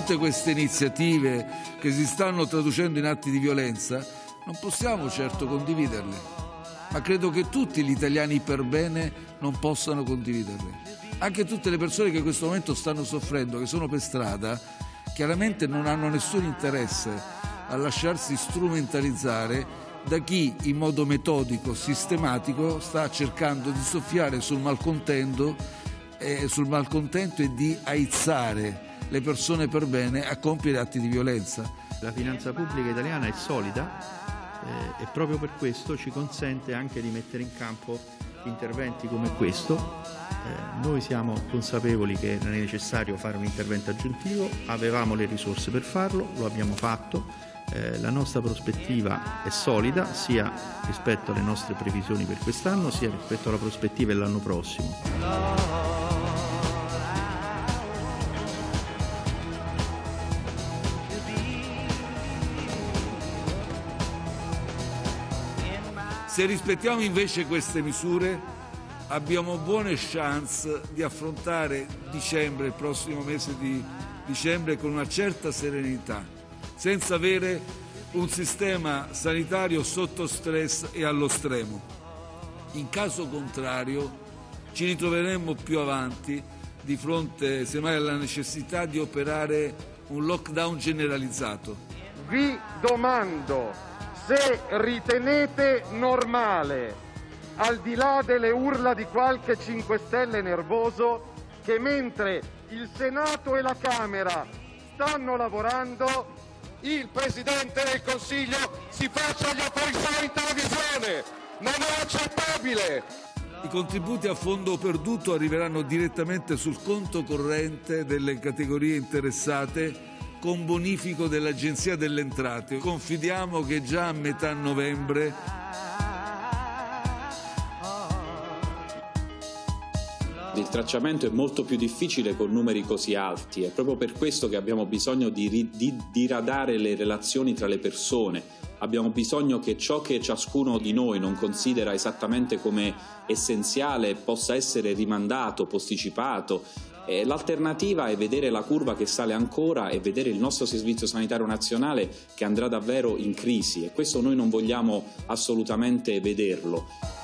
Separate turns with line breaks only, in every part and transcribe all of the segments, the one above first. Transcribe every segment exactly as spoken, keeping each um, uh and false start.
tutte queste iniziative che si stanno traducendo in atti di violenza non possiamo certo condividerle, ma credo che tutti gli italiani per bene non possano condividerle. Anche tutte le persone che in questo momento stanno soffrendo, che sono per strada, chiaramente non hanno nessun interesse a lasciarsi strumentalizzare da chi in modo metodico, sistematico, sta cercando di soffiare sul malcontento, eh, sul malcontento e di aizzare le persone per bene a compiere atti di violenza.
La finanza pubblica italiana è solida eh, e proprio per questo ci consente anche di mettere in campo interventi come questo. Eh, noi siamo consapevoli che non è necessario fare un intervento aggiuntivo, avevamo le risorse per farlo, lo abbiamo fatto. Eh, la nostra prospettiva è solida sia rispetto alle nostre previsioni per quest'anno sia rispetto alla prospettiva dell'anno prossimo.
Se rispettiamo invece queste misure abbiamo buone chance di affrontare dicembre, il prossimo mese di dicembre, con una certa serenità, senza avere un sistema sanitario sotto stress e allo stremo. In caso contrario ci ritroveremmo più avanti di fronte semmai alla necessità di operare un lockdown generalizzato.
Vi domando se ritenete normale, al di là delle urla di qualche cinque Stelle nervoso, che mentre il Senato e la Camera stanno lavorando il Presidente del Consiglio si faccia gli affari suoi in televisione. Non è accettabile.
I contributi a fondo perduto arriveranno direttamente sul conto corrente delle categorie interessate con bonifico dell'Agenzia delle Entrate. Confidiamo che già a metà novembre
il tracciamento è molto più difficile con numeri così alti, è proprio per questo che abbiamo bisogno di di diradare le relazioni tra le persone, abbiamo bisogno che ciò che ciascuno di noi non considera esattamente come essenziale possa essere rimandato, posticipato. Eh, l'alternativa è vedere la curva che sale ancora e vedere il nostro Servizio Sanitario Nazionale che andrà davvero in crisi, e questo noi non vogliamo assolutamente vederlo.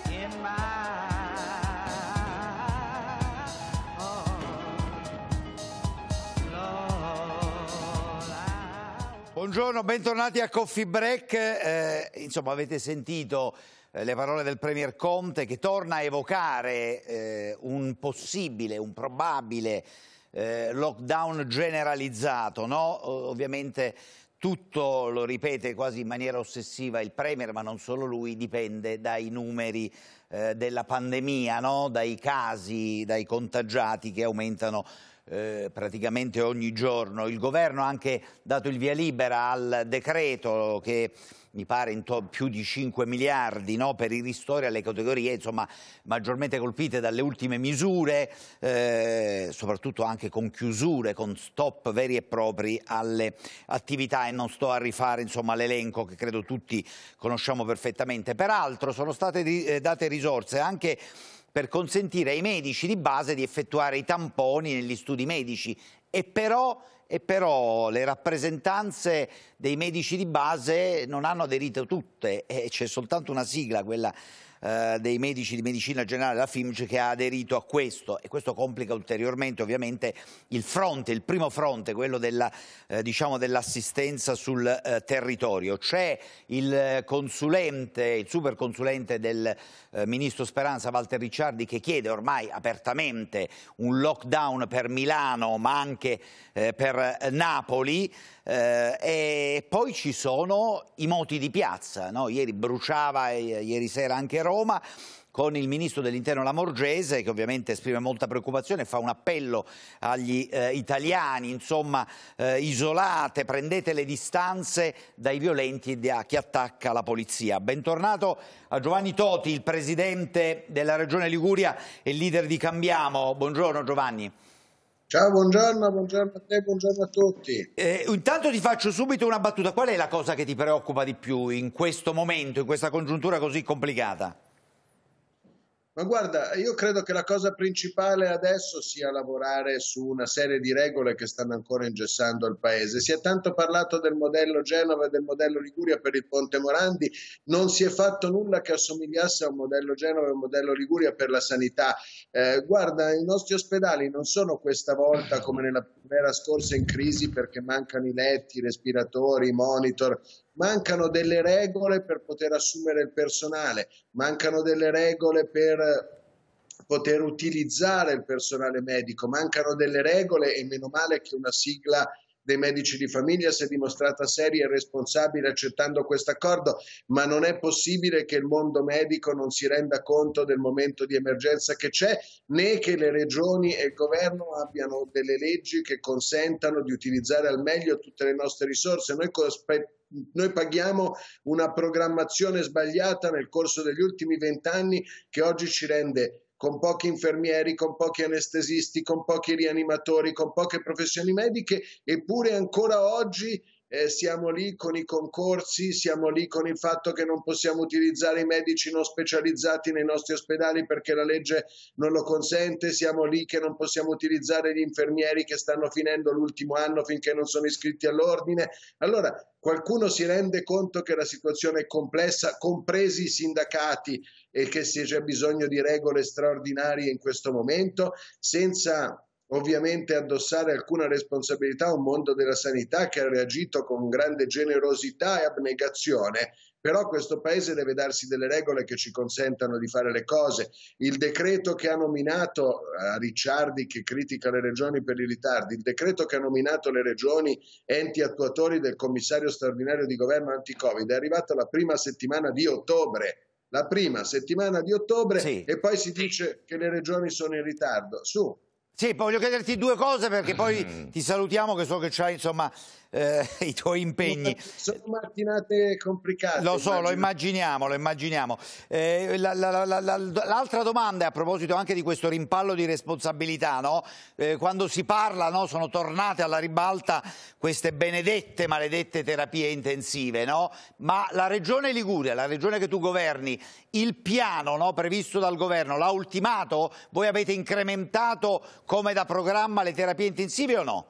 Buongiorno, bentornati a Coffee Break. Eh, insomma, avete sentito eh, le parole del Premier Conte, che torna a evocare eh, un possibile, un probabile eh, lockdown generalizzato, no? Ovviamente tutto, lo ripete quasi in maniera ossessiva il Premier, ma non solo lui, dipende dai numeri eh, della pandemia, no? Dai casi, dai contagiati che aumentano Eh, praticamente ogni giorno. Il governo ha anche dato il via libera al decreto che mi pare in più di cinque miliardi, no, per i ristori alle categorie insomma maggiormente colpite dalle ultime misure, eh, soprattutto anche con chiusure, con stop veri e propri alle attività, e non sto a rifare insomma l'elenco che credo tutti conosciamo perfettamente. Peraltro sono state eh, date risorse anche per consentire ai medici di base di effettuare i tamponi negli studi medici, e però, e però le rappresentanze dei medici di base non hanno aderito tutte, e c'è soltanto una sigla, quella eh, dei medici di medicina generale, la F I M C, che ha aderito a questo, e questo complica ulteriormente ovviamente il fronte, il primo fronte, quello della, eh, diciamo dell'assistenza sul eh, territorio. C'è il consulente, il super consulente del eh, ministro Speranza, Walter Ricciardi, che chiede ormai apertamente un lockdown per Milano ma anche eh, per Napoli. Eh, e poi ci sono i moti di piazza, no? Ieri bruciava, eh, ieri sera anche Roma, con il ministro dell'Interno Lamorgese, che ovviamente esprime molta preoccupazione, fa un appello agli eh, italiani, insomma, eh, isolate, prendete le distanze dai violenti e da chi attacca la polizia. Bentornato a Giovanni Toti, il presidente della Regione Liguria e leader di Cambiamo. Buongiorno Giovanni.
Ciao, buongiorno, buongiorno a te, buongiorno a tutti.
Eh, intanto ti faccio subito una battuta. Qual è la cosa che ti preoccupa di più in questo momento, in questa congiuntura così complicata?
Ma guarda, io credo che la cosa principale adesso sia lavorare su una serie di regole che stanno ancora ingessando il Paese. Si è tanto parlato del modello Genova e del modello Liguria per il Ponte Morandi, non si è fatto nulla che assomigliasse a un modello Genova e un modello Liguria per la sanità. Eh, guarda, i nostri ospedali non sono questa volta come nella primavera scorsa in crisi perché mancano i letti, i respiratori, i monitor. Mancano delle regole per poter assumere il personale, mancano delle regole per poter utilizzare il personale medico, mancano delle regole e meno male che una sigla dei medici di famiglia si è dimostrata seria e responsabile accettando questo accordo, ma non è possibile che il mondo medico non si renda conto del momento di emergenza che c'è, né che le regioni e il governo abbiano delle leggi che consentano di utilizzare al meglio tutte le nostre risorse. Noi Noi paghiamo una programmazione sbagliata nel corso degli ultimi vent'anni che oggi ci rende con pochi infermieri, con pochi anestesisti, con pochi rianimatori, con poche professioni mediche, eppure ancora oggi eh, siamo lì con i concorsi, siamo lì con il fatto che non possiamo utilizzare i medici non specializzati nei nostri ospedali perché la legge non lo consente, siamo lì che non possiamo utilizzare gli infermieri che stanno finendo l'ultimo anno finché non sono iscritti all'ordine. Allora, qualcuno si rende conto che la situazione è complessa, compresi i sindacati, e che c'è bisogno di regole straordinarie in questo momento, senza ovviamente addossare alcuna responsabilità a un mondo della sanità che ha reagito con grande generosità e abnegazione. Però questo Paese deve darsi delle regole che ci consentano di fare le cose. Il decreto che ha nominato, a Ricciardi che critica le regioni per i ritardi, il decreto che ha nominato le regioni enti attuatori del commissario straordinario di governo anti-Covid è arrivato la prima settimana di ottobre. La prima settimana di ottobre sì. E poi si dice che le regioni sono in ritardo. Su.
Sì, poi voglio chiederti due cose perché poi ti salutiamo, che so che c'hai insomma eh, i tuoi impegni.
Sono mattinate complicate.
Lo so, immagino. lo immaginiamo, lo immaginiamo. Eh, la, la, la, la, l'altra domanda è a proposito anche di questo rimpallo di responsabilità, no? Eh, quando si parla, no, sono tornate alla ribalta queste benedette, maledette terapie intensive, no? Ma la Regione Liguria, la regione che tu governi, il piano, no, previsto dal governo, l'ha ultimato? Voi avete incrementato come da programma le terapie intensive o no?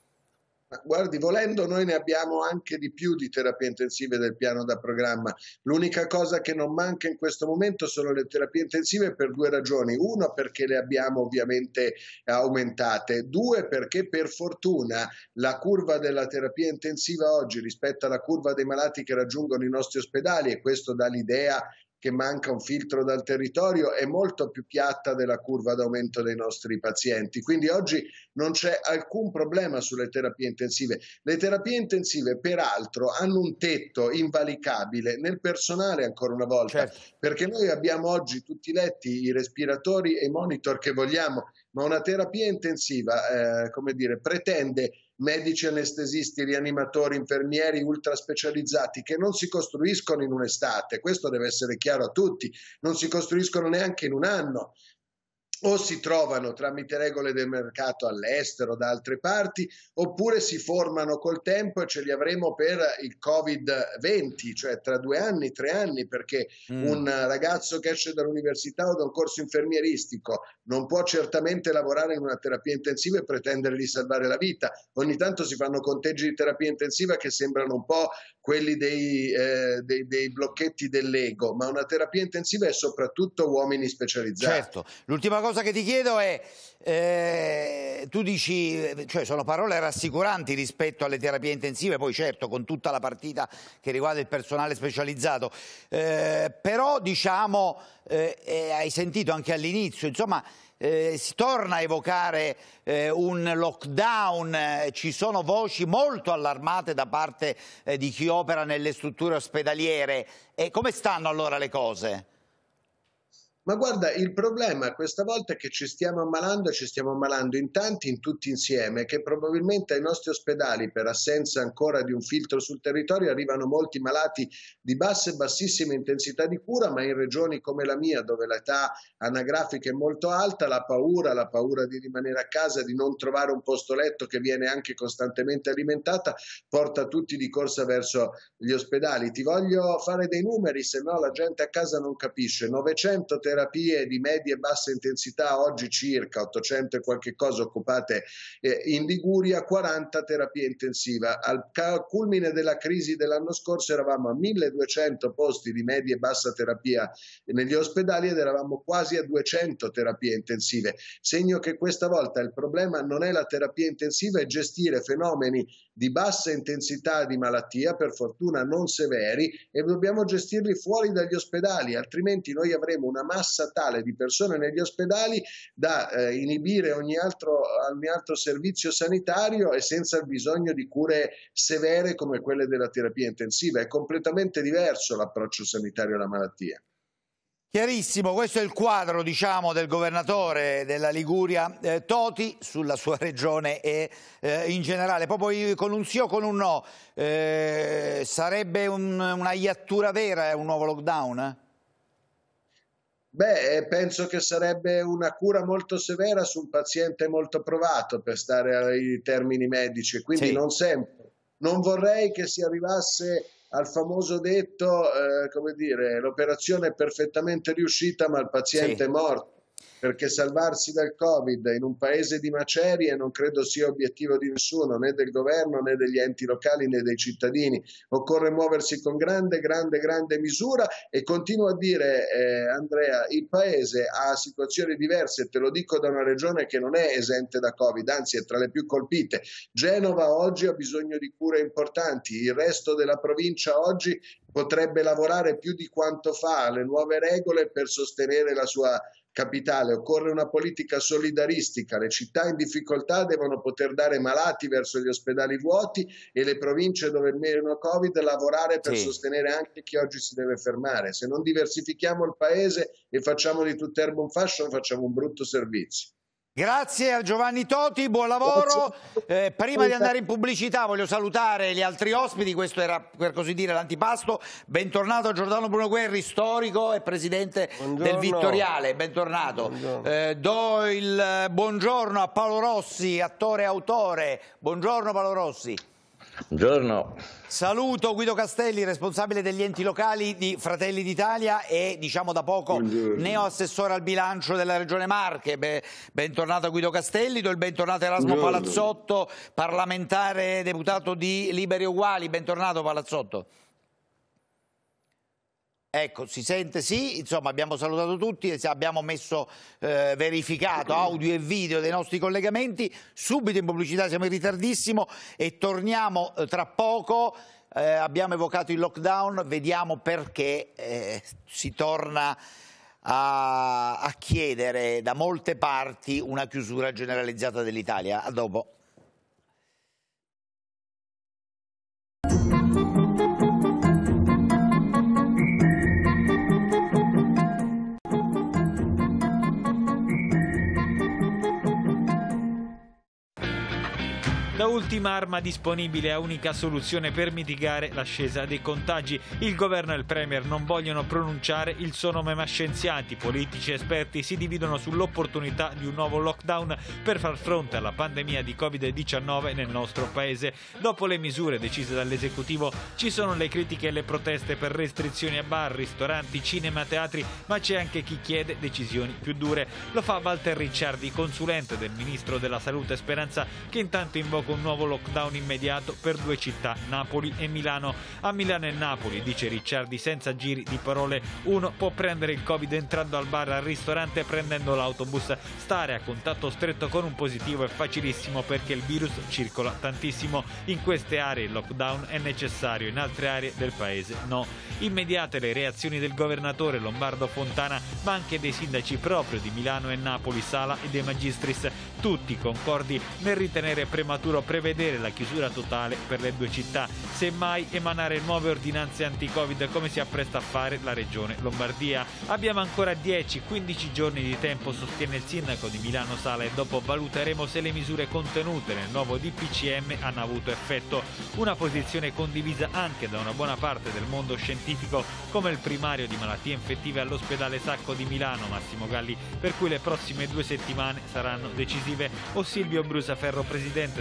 Guardi, volendo noi ne abbiamo anche di più di terapie intensive del piano da programma. L'unica cosa che non manca in questo momento sono le terapie intensive per due ragioni. Una, perché le abbiamo ovviamente aumentate. Due, perché per fortuna la curva della terapia intensiva oggi rispetto alla curva dei malati che raggiungono i nostri ospedali, e questo dà l'idea che manca un filtro dal territorio, è molto più piatta della curva d'aumento dei nostri pazienti. Quindi oggi non c'è alcun problema sulle terapie intensive. Le terapie intensive, peraltro, hanno un tetto invalicabile nel personale, ancora una volta, certo. Perché noi abbiamo oggi tutti i letti, i respiratori e i monitor che vogliamo, ma una terapia intensiva, eh, come dire, pretende medici, anestesisti, rianimatori, infermieri ultra specializzati che non si costruiscono in un'estate, questo deve essere chiaro a tutti, non si costruiscono neanche in un anno. O si trovano tramite regole del mercato all'estero, da altre parti, oppure si formano col tempo e ce li avremo per il Covid venti, cioè tra due anni, tre anni, perché mm. un ragazzo che esce dall'università o da un corso infermieristico non può certamente lavorare in una terapia intensiva e pretendere di salvare la vita. Ogni tanto si fanno conteggi di terapia intensiva che sembrano un po' quelli dei, eh, dei, dei blocchetti dell'ego, ma una terapia intensiva è soprattutto uomini specializzati.
Certo, l'ultima cosa che ti chiedo è, eh, tu dici, cioè sono parole rassicuranti rispetto alle terapie intensive, poi certo con tutta la partita che riguarda il personale specializzato, eh, però diciamo, eh, eh, hai sentito anche all'inizio, insomma, Eh, si torna a evocare eh, un lockdown, eh, ci sono voci molto allarmate da parte eh, di chi opera nelle strutture ospedaliere. E come stanno allora le cose?
Ma guarda, il problema questa volta è che ci stiamo ammalando e ci stiamo ammalando in tanti, in tutti insieme, che probabilmente ai nostri ospedali, per assenza ancora di un filtro sul territorio, arrivano molti malati di bassa e bassissima intensità di cura, ma in regioni come la mia, dove l'età anagrafica è molto alta, la paura, la paura di rimanere a casa, di non trovare un posto letto che viene anche costantemente alimentata, porta tutti di corsa verso gli ospedali. Ti voglio fare dei numeri, se no la gente a casa non capisce. novecento terapie terapie di media e bassa intensità, oggi circa ottocento e qualche cosa occupate eh, in Liguria, quaranta terapie intensive. Al culmine della crisi dell'anno scorso eravamo a milleduecento posti di media e bassa terapia negli ospedali ed eravamo quasi a duecento terapie intensive, segno che questa volta il problema non è la terapia intensiva, è gestire fenomeni di bassa intensità di malattia, per fortuna non severi, e dobbiamo gestirli fuori dagli ospedali, altrimenti noi avremo una massa tale di persone negli ospedali da eh, inibire ogni altro, ogni altro servizio sanitario e senza il bisogno di cure severe come quelle della terapia intensiva. È completamente diverso l'approccio sanitario alla malattia.
Chiarissimo, questo è il quadro, diciamo, del governatore della Liguria eh, Toti sulla sua regione e eh, in generale. Proprio con un sì o con un no, eh, sarebbe un, una iattura vera, eh, un nuovo lockdown?
Beh, penso che sarebbe una cura molto severa su un paziente molto provato, per stare ai termini medici, quindi sì. non sempre. Non vorrei che si arrivasse al famoso detto, eh, come dire, l'operazione è perfettamente riuscita ma il paziente sì. è morto, perché salvarsi dal Covid in un paese di macerie non credo sia obiettivo di nessuno, né del governo né degli enti locali né dei cittadini. Occorre muoversi con grande, grande, grande misura e continuo a dire, eh, Andrea, il paese ha situazioni diverse, te lo dico da una regione che non è esente da Covid, anzi è tra le più colpite. Genova oggi ha bisogno di cure importanti, il resto della provincia oggi potrebbe lavorare più di quanto fa alle nuove regole per sostenere la sua capitale. Occorre una politica solidaristica, le città in difficoltà devono poter dare malati verso gli ospedali vuoti e le province dove meno Covid lavorare per sì. sostenere anche chi oggi si deve fermare. Se non diversifichiamo il paese e facciamo di tutt'erba un fascio, facciamo un brutto servizio.
Grazie a Giovanni Toti, buon lavoro. Eh, prima di andare in pubblicità voglio salutare gli altri ospiti, questo era per così dire l'antipasto. Bentornato Giordano Bruno Guerri, storico e presidente buongiorno. del Vittoriale, bentornato. Eh, do il buongiorno a Paolo Rossi, attore e autore. Buongiorno Paolo Rossi.
Buongiorno.
Saluto Guido Castelli, responsabile degli enti locali di Fratelli d'Italia e diciamo da poco neoassessore al bilancio della Regione Marche. Beh, bentornato Guido Castelli, do il bentornato Erasmo Buongiorno. Palazzotto, parlamentare deputato di Liberi e Uguali. Bentornato Palazzotto. Ecco, si sente sì, insomma abbiamo salutato tutti e abbiamo messo eh, verificato audio e video dei nostri collegamenti. Subito in pubblicità, siamo in ritardissimo e torniamo eh, tra poco. Eh, abbiamo evocato il lockdown, vediamo perché eh, si torna a, a chiedere da molte parti una chiusura generalizzata dell'Italia. A dopo.
Da ultima arma disponibile a unica soluzione per mitigare l'ascesa dei contagi. Il governo e il premier non vogliono pronunciare il suo nome, ma scienziati, politici e esperti si dividono sull'opportunità di un nuovo lockdown per far fronte alla pandemia di Covid diciannove nel nostro paese. Dopo le misure decise dall'esecutivo ci sono le critiche e le proteste per restrizioni a bar, ristoranti, cinema, teatri, ma c'è anche chi chiede decisioni più dure. Lo fa Walter Ricciardi, consulente del ministro della Salute Speranza, che intanto invoca un nuovo lockdown immediato per due città, Napoli e Milano. A Milano e Napoli, dice Ricciardi senza giri di parole, uno può prendere il Covid entrando al bar, al ristorante, prendendo l'autobus. Stare a contatto stretto con un positivo è facilissimo perché il virus circola tantissimo. In queste aree il lockdown è necessario, in altre aree del paese no. Immediate le reazioni del governatore lombardo Fontana, ma anche dei sindaci proprio di Milano e Napoli, Sala e De Magistris, tutti concordi nel ritenere prematuro prevedere la chiusura totale per le due città, semmai emanare nuove ordinanze anti-Covid come si appresta a fare la regione Lombardia. Abbiamo ancora dieci quindici giorni di tempo, sostiene il sindaco di Milano Sala, e dopo valuteremo se le misure contenute nel nuovo D P C M hanno avuto effetto. Una posizione condivisa anche da una buona parte del mondo scientifico, come il primario di malattie infettive all'ospedale Sacco di Milano, Massimo Galli, per cui le prossime due settimane saranno decisive, o Silvio Brusaferro, presidente dell'Istituto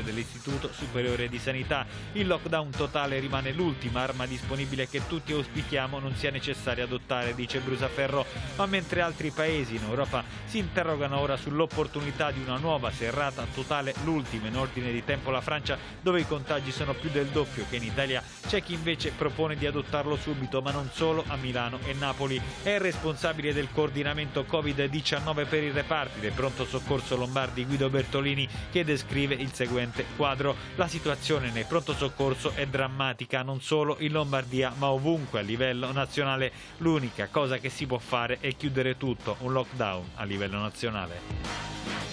dell'Istituto Superiore di Sanità. Il lockdown totale rimane l'ultima arma disponibile che tutti auspichiamo non sia necessario adottare, dice Brusaferro, ma mentre altri paesi in Europa si interrogano ora sull'opportunità di una nuova serrata totale, l'ultima in ordine di tempo la Francia, dove i contagi sono più del doppio che in Italia, c'è chi invece propone di adottarlo subito, ma non solo, a Milano e Napoli. È il responsabile del coordinamento Covid diciannove per i reparti del pronto soccorso Lombardi, Guido Bertolini, che descrive il seguente quadro. La situazione nel pronto soccorso è drammatica, non solo in Lombardia ma ovunque a livello nazionale. L'unica cosa che si può fare è chiudere tutto, un lockdown a livello nazionale.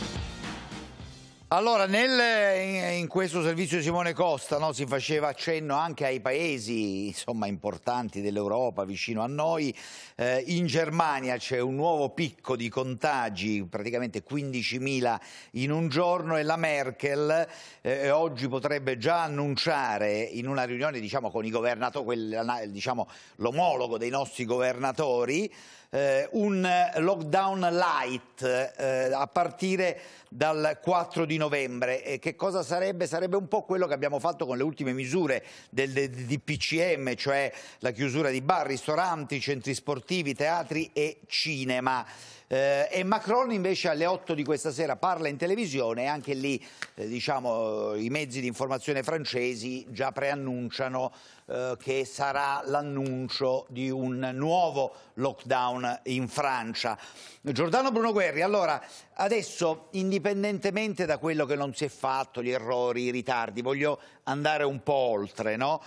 Allora, nel, in, in questo servizio di Simone Costa, no, si faceva accenno anche ai paesi insomma, importanti dell'Europa, vicino a noi. Eh, in Germania c'è un nuovo picco di contagi, praticamente quindicimila in un giorno, e la Merkel eh, oggi potrebbe già annunciare in una riunione diciamo, con i governatori, diciamo, l'omologo dei nostri governatori, eh, un lockdown light eh, a partire dal quattro di novembre. E che cosa sarebbe? Sarebbe un po' quello che abbiamo fatto con le ultime misure del D P C M, cioè la chiusura di bar, ristoranti, centri sportivi, teatri e cinema. Eh, e Macron invece alle otto di questa sera parla in televisione, e anche lì eh, diciamo, i mezzi di informazione francesi già preannunciano eh, che sarà l'annuncio di un nuovo lockdown in Francia. Giordano Bruno Guerri, allora adesso indipendentemente da quello che non si è fatto, gli errori, i ritardi, voglio andare un po' oltre, no?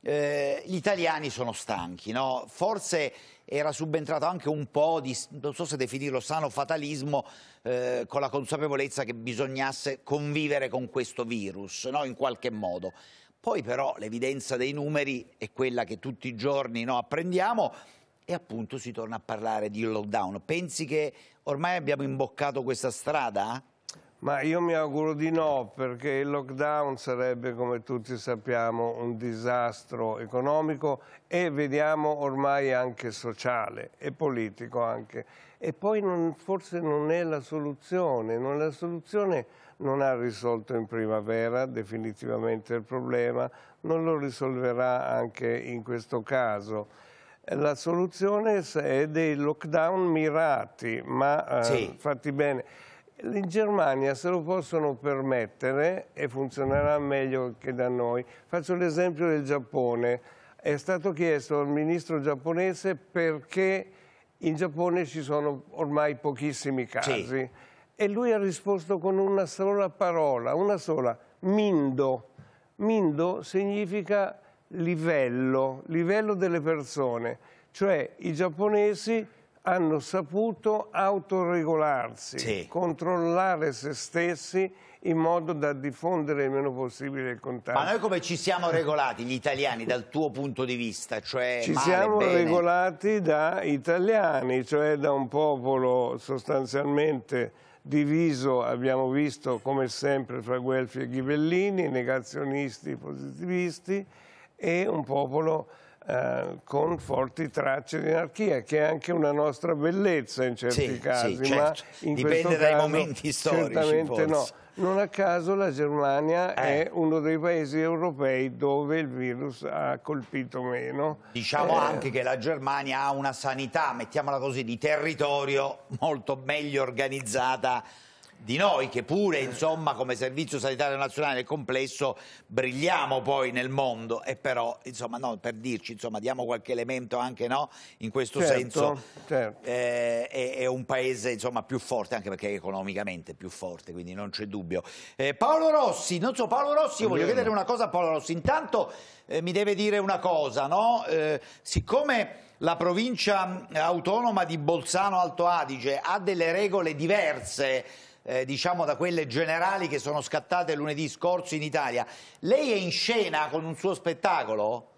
Eh, gli italiani sono stanchi, no? Forse era subentrato anche un po' di, non so se definirlo sano fatalismo, eh, con la consapevolezza che bisognasse convivere con questo virus, no? In qualche modo. Poi però l'evidenza dei numeri è quella che tutti i giorni no, apprendiamo, e appunto si torna a parlare di lockdown. Pensi che ormai abbiamo imboccato questa strada?
Ma io mi auguro di no, perché il lockdown sarebbe, come tutti sappiamo, un disastro economico e vediamo ormai anche sociale e politico anche. E poi non, forse non è la soluzione, non, la soluzione non ha risolto in primavera definitivamente il problema, non lo risolverà anche in questo caso. La soluzione è dei lockdown mirati, ma
sì.
eh, fatti bene. In Germania se lo possono permettere e funzionerà meglio che da noi. Faccio l'esempio del Giappone. È stato chiesto al ministro giapponese perché in Giappone ci sono ormai pochissimi casi. Sì. E lui ha risposto con una sola parola, una sola, Mindo. Mindo significa livello, livello delle persone. Cioè i giapponesi hanno saputo autoregolarsi, sì. controllare se stessi in modo da diffondere il meno possibile il contagio.
Ma noi come ci siamo regolati gli italiani dal tuo punto di vista? Cioè,
ci
male,
siamo
bene?
regolati da italiani, cioè da un popolo sostanzialmente diviso, abbiamo visto come sempre fra Guelfi e Ghibellini, negazionisti, positivisti, e un popolo Uh, con forti tracce di anarchia, che è anche una nostra bellezza in certi
sì,
casi,
sì, certo.
ma in
dipende
questo
dai
caso,
momenti storici.
Certamente
forse.
no. Non a caso la Germania eh. è uno dei paesi europei dove il virus ha colpito meno.
Diciamo
eh.
anche che la Germania ha una sanità, mettiamola così, di territorio molto meglio organizzata di noi, che pure insomma come Servizio Sanitario Nazionale nel complesso brilliamo poi nel mondo, e però insomma no, per dirci insomma diamo qualche elemento anche no in questo
certo,
senso
certo.
Eh, è, è un paese insomma più forte, anche perché è economicamente più forte, quindi non c'è dubbio. eh, Paolo Rossi, non so Paolo Rossi, io voglio chiedere una cosa a Paolo Rossi. Intanto eh, mi deve dire una cosa, no? Eh, siccome la provincia autonoma di Bolzano Alto Adige ha delle regole diverse Eh, diciamo da quelle generali che sono scattate lunedì scorso in Italia, lei è in scena con un suo spettacolo?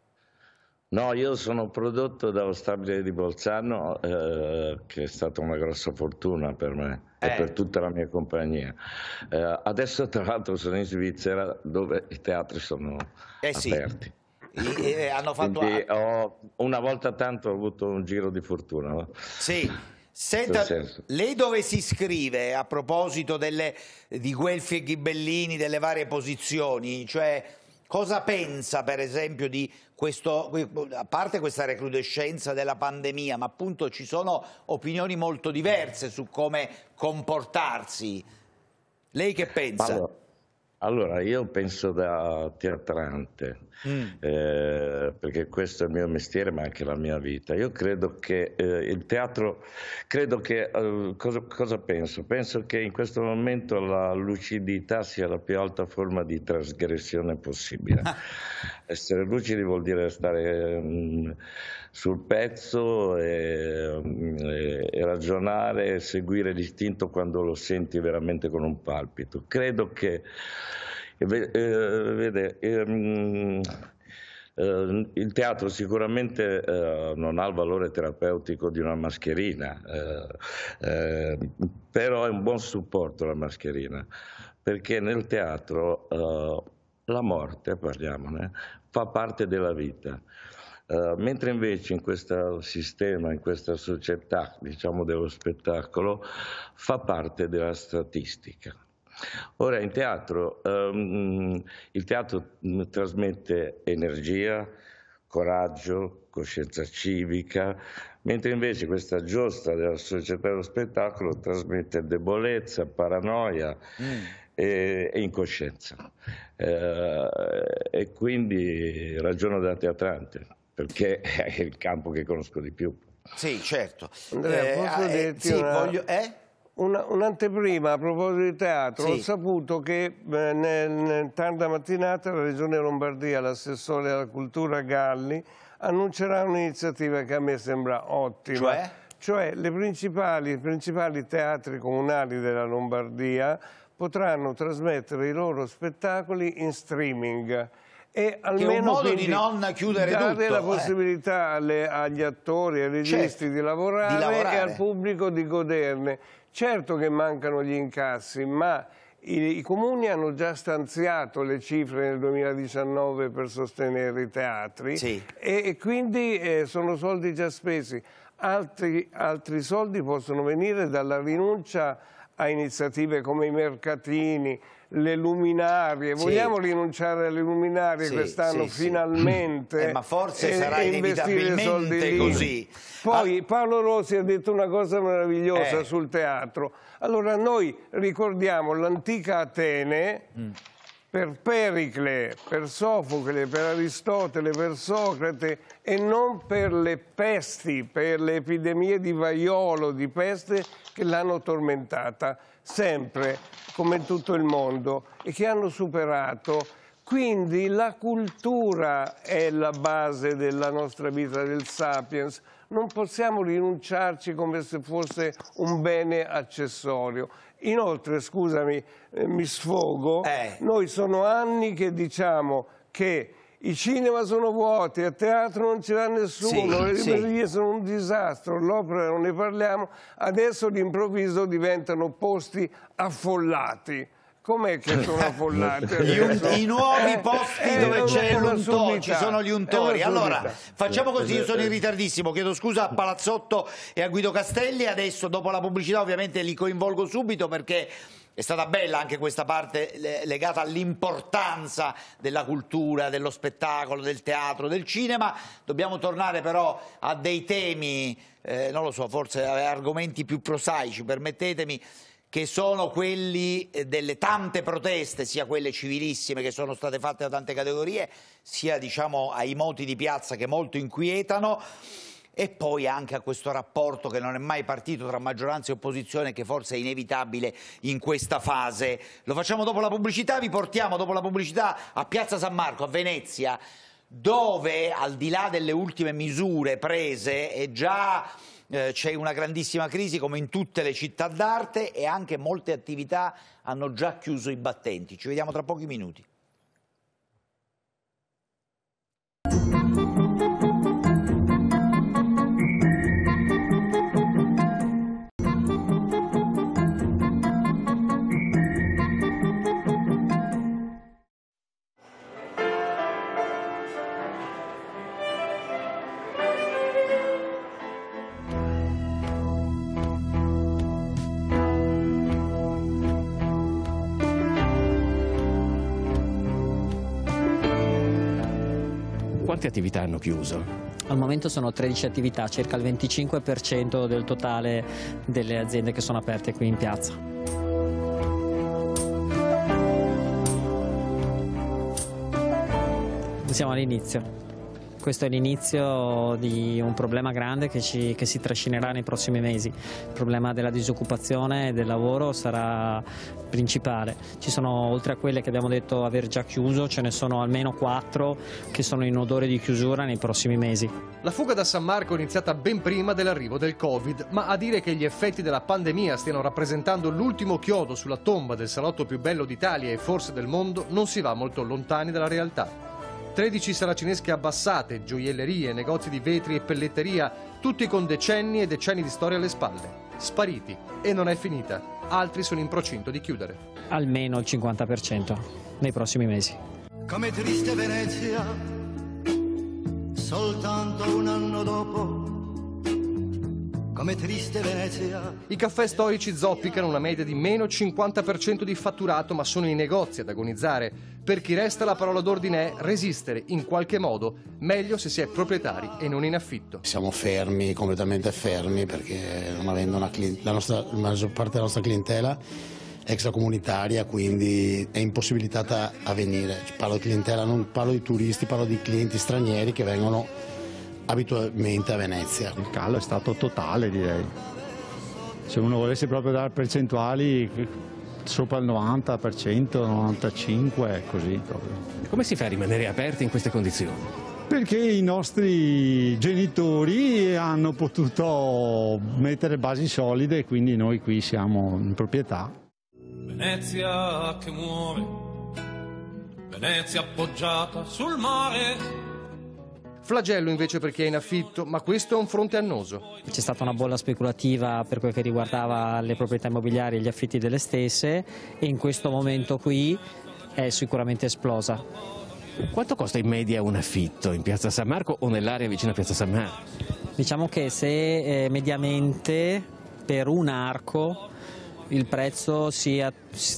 No, io sono prodotto dallo Stabile di Bolzano, eh, che è stata una grossa fortuna per me eh. e per tutta la mia compagnia. Eh, adesso tra l'altro sono in Svizzera, dove i teatri sono
eh sì.
aperti.
I, eh, hanno fatto...
Quindi ho, una volta tanto ho avuto un giro di fortuna. No?
Sì. Senta, lei dove si iscrive a proposito delle, di Guelfi e Ghibellini, delle varie posizioni? Cioè, cosa pensa per esempio di questo, a parte questa recrudescenza della pandemia, ma appunto ci sono opinioni molto diverse su come comportarsi. Lei che pensa?
Allora, allora io penso da teatrante, mm. eh, perché questo è il mio mestiere ma anche la mia vita. Io credo che eh, il teatro, credo che, eh, cosa, cosa penso? Penso che in questo momento la lucidità sia la più alta forma di trasgressione possibile. Essere lucidi vuol dire stare mh, sul pezzo e, e, e ragionare e seguire l'istinto quando lo senti veramente con un palpito. Credo che eh, vede, eh, eh, il teatro sicuramente eh, non ha il valore terapeutico di una mascherina, eh, eh, però è un buon supporto la mascherina, perché nel teatro eh, la morte, parliamone, fa parte della vita. Uh, mentre invece in questo sistema, in questa società, diciamo, dello spettacolo, fa parte della statistica. Ora in teatro, um, il teatro trasmette energia, coraggio, coscienza civica, mentre invece questa giostra della società dello spettacolo trasmette debolezza, paranoia mm. e, e incoscienza. Uh, e quindi ragiono da teatrante, perché è il campo che conosco di più.
Sì, certo.
Andrea, posso eh, dirti
sì,
una,
voglio, eh?
una, un'anteprima a proposito di teatro. Sì. Ho saputo che eh, nel, nel tarda mattinata la Regione Lombardia, l'assessore alla cultura Galli, annuncerà un'iniziativa che a me sembra ottima.
Cioè?
Cioè le principali, i principali teatri comunali della Lombardia potranno trasmettere i loro spettacoli in streaming. E almeno
che è un modo di non chiudere
dare
tutto,
la
eh.
possibilità alle, agli attori, ai registi certo, di, lavorare
di lavorare
e al pubblico di goderne. Certo che mancano gli incassi, ma i, i comuni hanno già stanziato le cifre nel duemiladiciannove per sostenere i teatri
sì.
e, e quindi eh, sono soldi già spesi. Altri, altri soldi possono venire dalla rinuncia a iniziative come i mercatini, le luminarie.
Sì.
Vogliamo rinunciare alle luminarie sì, quest'anno sì, finalmente?
Eh, ma forse
e,
sarà
e
inevitabilmente così.
Poi
ah.
Paolo Rossi ha detto una cosa meravigliosa
eh.
sul teatro. Allora noi ricordiamo l'antica Atene mm. per Pericle, per Sofocle, per Aristotele, per Socrate e non per le pesti, per le epidemie di vaiolo, di peste che l'hanno tormentata sempre, come in tutto il mondo, e che hanno superato. Quindi la cultura è la base della nostra vita, del sapiens. Non possiamo rinunciarci come se fosse un bene accessorio. Inoltre, scusami, eh, mi sfogo, eh. noi sono anni che diciamo che i cinema sono vuoti, a teatro non ci va nessuno, sì, le librerie sì. sono un disastro, l'opera non ne parliamo, adesso d'improvviso diventano posti affollati. Com'è che sono affollati?
I, I nuovi eh, posti eh, dove c'è l'untori, ci sono gli untori. Allora, facciamo così, io sono in ritardissimo, chiedo scusa a Palazzotto e a Guido Castelli, adesso dopo la pubblicità ovviamente li coinvolgo subito perché è stata bella anche questa parte legata all'importanza della cultura, dello spettacolo, del teatro, del cinema. Dobbiamo tornare però a dei temi, eh, non lo so, forse argomenti più prosaici, permettetemi, che sono quelli delle tante proteste, sia quelle civilissime che sono state fatte da tante categorie, sia diciamo ai moti di piazza che molto inquietano. E poi anche a questo rapporto che non è mai partito tra maggioranza e opposizione, che forse è inevitabile in questa fase. Lo facciamo dopo la pubblicità, vi portiamo dopo la pubblicità a Piazza San Marco, a Venezia, dove al di là delle ultime misure prese è già eh, c'è una grandissima crisi come in tutte le città d'arte e anche molte attività hanno già chiuso i battenti. Ci vediamo tra pochi minuti.
quante attività hanno chiuso?
Al momento sono tredici attività, circa il venticinque per cento del totale delle aziende che sono aperte qui in piazza. Siamo all'inizio. Questo è l'inizio di un problema grande che, ci, che si trascinerà nei prossimi mesi. Il problema della disoccupazione e del lavoro sarà principale. Ci sono, oltre a quelle che abbiamo detto aver già chiuso, ce ne sono almeno quattro che sono in odore di chiusura nei prossimi mesi.
La fuga da San Marco è iniziata ben prima dell'arrivo del Covid, ma a dire che gli effetti della pandemia stiano rappresentando l'ultimo chiodo sulla tomba del salotto più bello d'Italia e forse del mondo non si va molto lontani dalla realtà. tredici saracinesche abbassate, gioiellerie, negozi di vetri e pelletteria, tutti con decenni e decenni di storia alle spalle. Spariti. E non è finita. Altri sono in procinto di chiudere.
Almeno il cinquanta per cento nei prossimi mesi.
Come triste Venezia, soltanto un anno dopo. Come triste Venezia.
I caffè storici zoppicano una media di meno cinquanta per cento di fatturato, ma sono i negozi ad agonizzare. Per chi resta la parola d'ordine è resistere in qualche modo, meglio se si è proprietari e non in affitto.
Siamo fermi, completamente fermi, perché non avendo una la, nostra, la maggior parte della nostra clientela è extracomunitaria, quindi è impossibilitata a venire. Parlo di clientela, non parlo di turisti, parlo di clienti stranieri che vengono abitualmente a Venezia.
Il calo è stato totale, direi. Se uno volesse proprio dare percentuali sopra il novanta per cento, novantacinque per cento, così proprio.
Come si fa a rimanere aperti in queste condizioni?
Perché i nostri genitori hanno potuto mettere basi solide e quindi noi qui siamo in proprietà.
Venezia che muore, Venezia appoggiata sul mare.
Flagello invece per chi è in affitto, ma questo è un fronte annoso.
C'è stata una bolla speculativa per quel che riguardava le proprietà immobiliari e gli affitti delle stesse e in questo momento qui è sicuramente esplosa.
Quanto costa in media un affitto in Piazza San Marco o nell'area vicino a Piazza San Marco?
Diciamo che se eh, mediamente per un arco il prezzo sia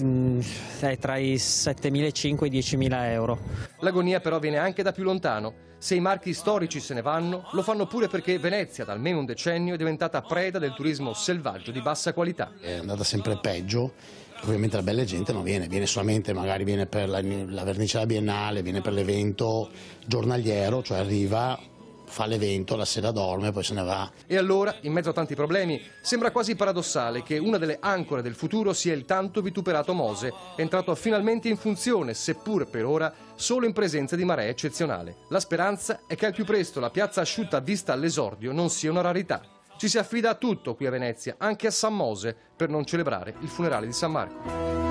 è tra i settemilacinquecento e i diecimila euro.
L'agonia però viene anche da più lontano. Se i marchi storici se ne vanno, lo fanno pure perché Venezia da almeno un decennio è diventata preda del turismo selvaggio di bassa qualità.
È andata sempre peggio, ovviamente la bella gente non viene, viene solamente, magari viene per la, la vernice della Biennale, viene per l'evento giornaliero, cioè arriva, fa l'evento, la sera dorme, poi se ne va.
E allora, in mezzo a tanti problemi, sembra quasi paradossale che una delle ancore del futuro sia il tanto vituperato Mose, entrato finalmente in funzione, seppur per ora solo in presenza di maree eccezionale. La speranza è che al più presto la piazza asciutta vista all'esordio non sia una rarità. Ci si affida a tutto qui a Venezia, anche a San Mose, per non celebrare il funerale di San Marco.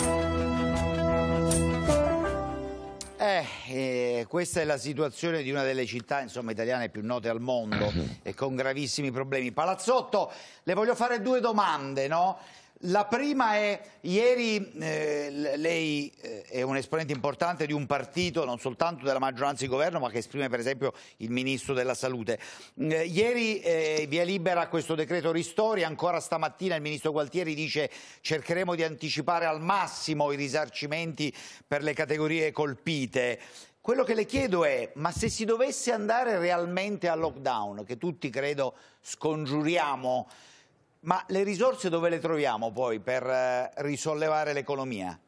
Eh, eh, questa è la situazione di una delle città, insomma, italiane più note al mondo e con gravissimi problemi. Palazzotto, le voglio fare due domande, no? La prima è, ieri eh, lei eh, è un esponente importante di un partito, non soltanto della maggioranza di governo, ma che esprime per esempio il Ministro della Salute. Eh, ieri eh, via libera a questo decreto ristori, ancora stamattina il Ministro Gualtieri dice cercheremo di anticipare al massimo i risarcimenti per le categorie colpite. Quello che le chiedo è, ma se si dovesse andare realmente al lockdown, che tutti credo scongiuriamo, ma le risorse dove le troviamo poi per eh, risollevare l'economia?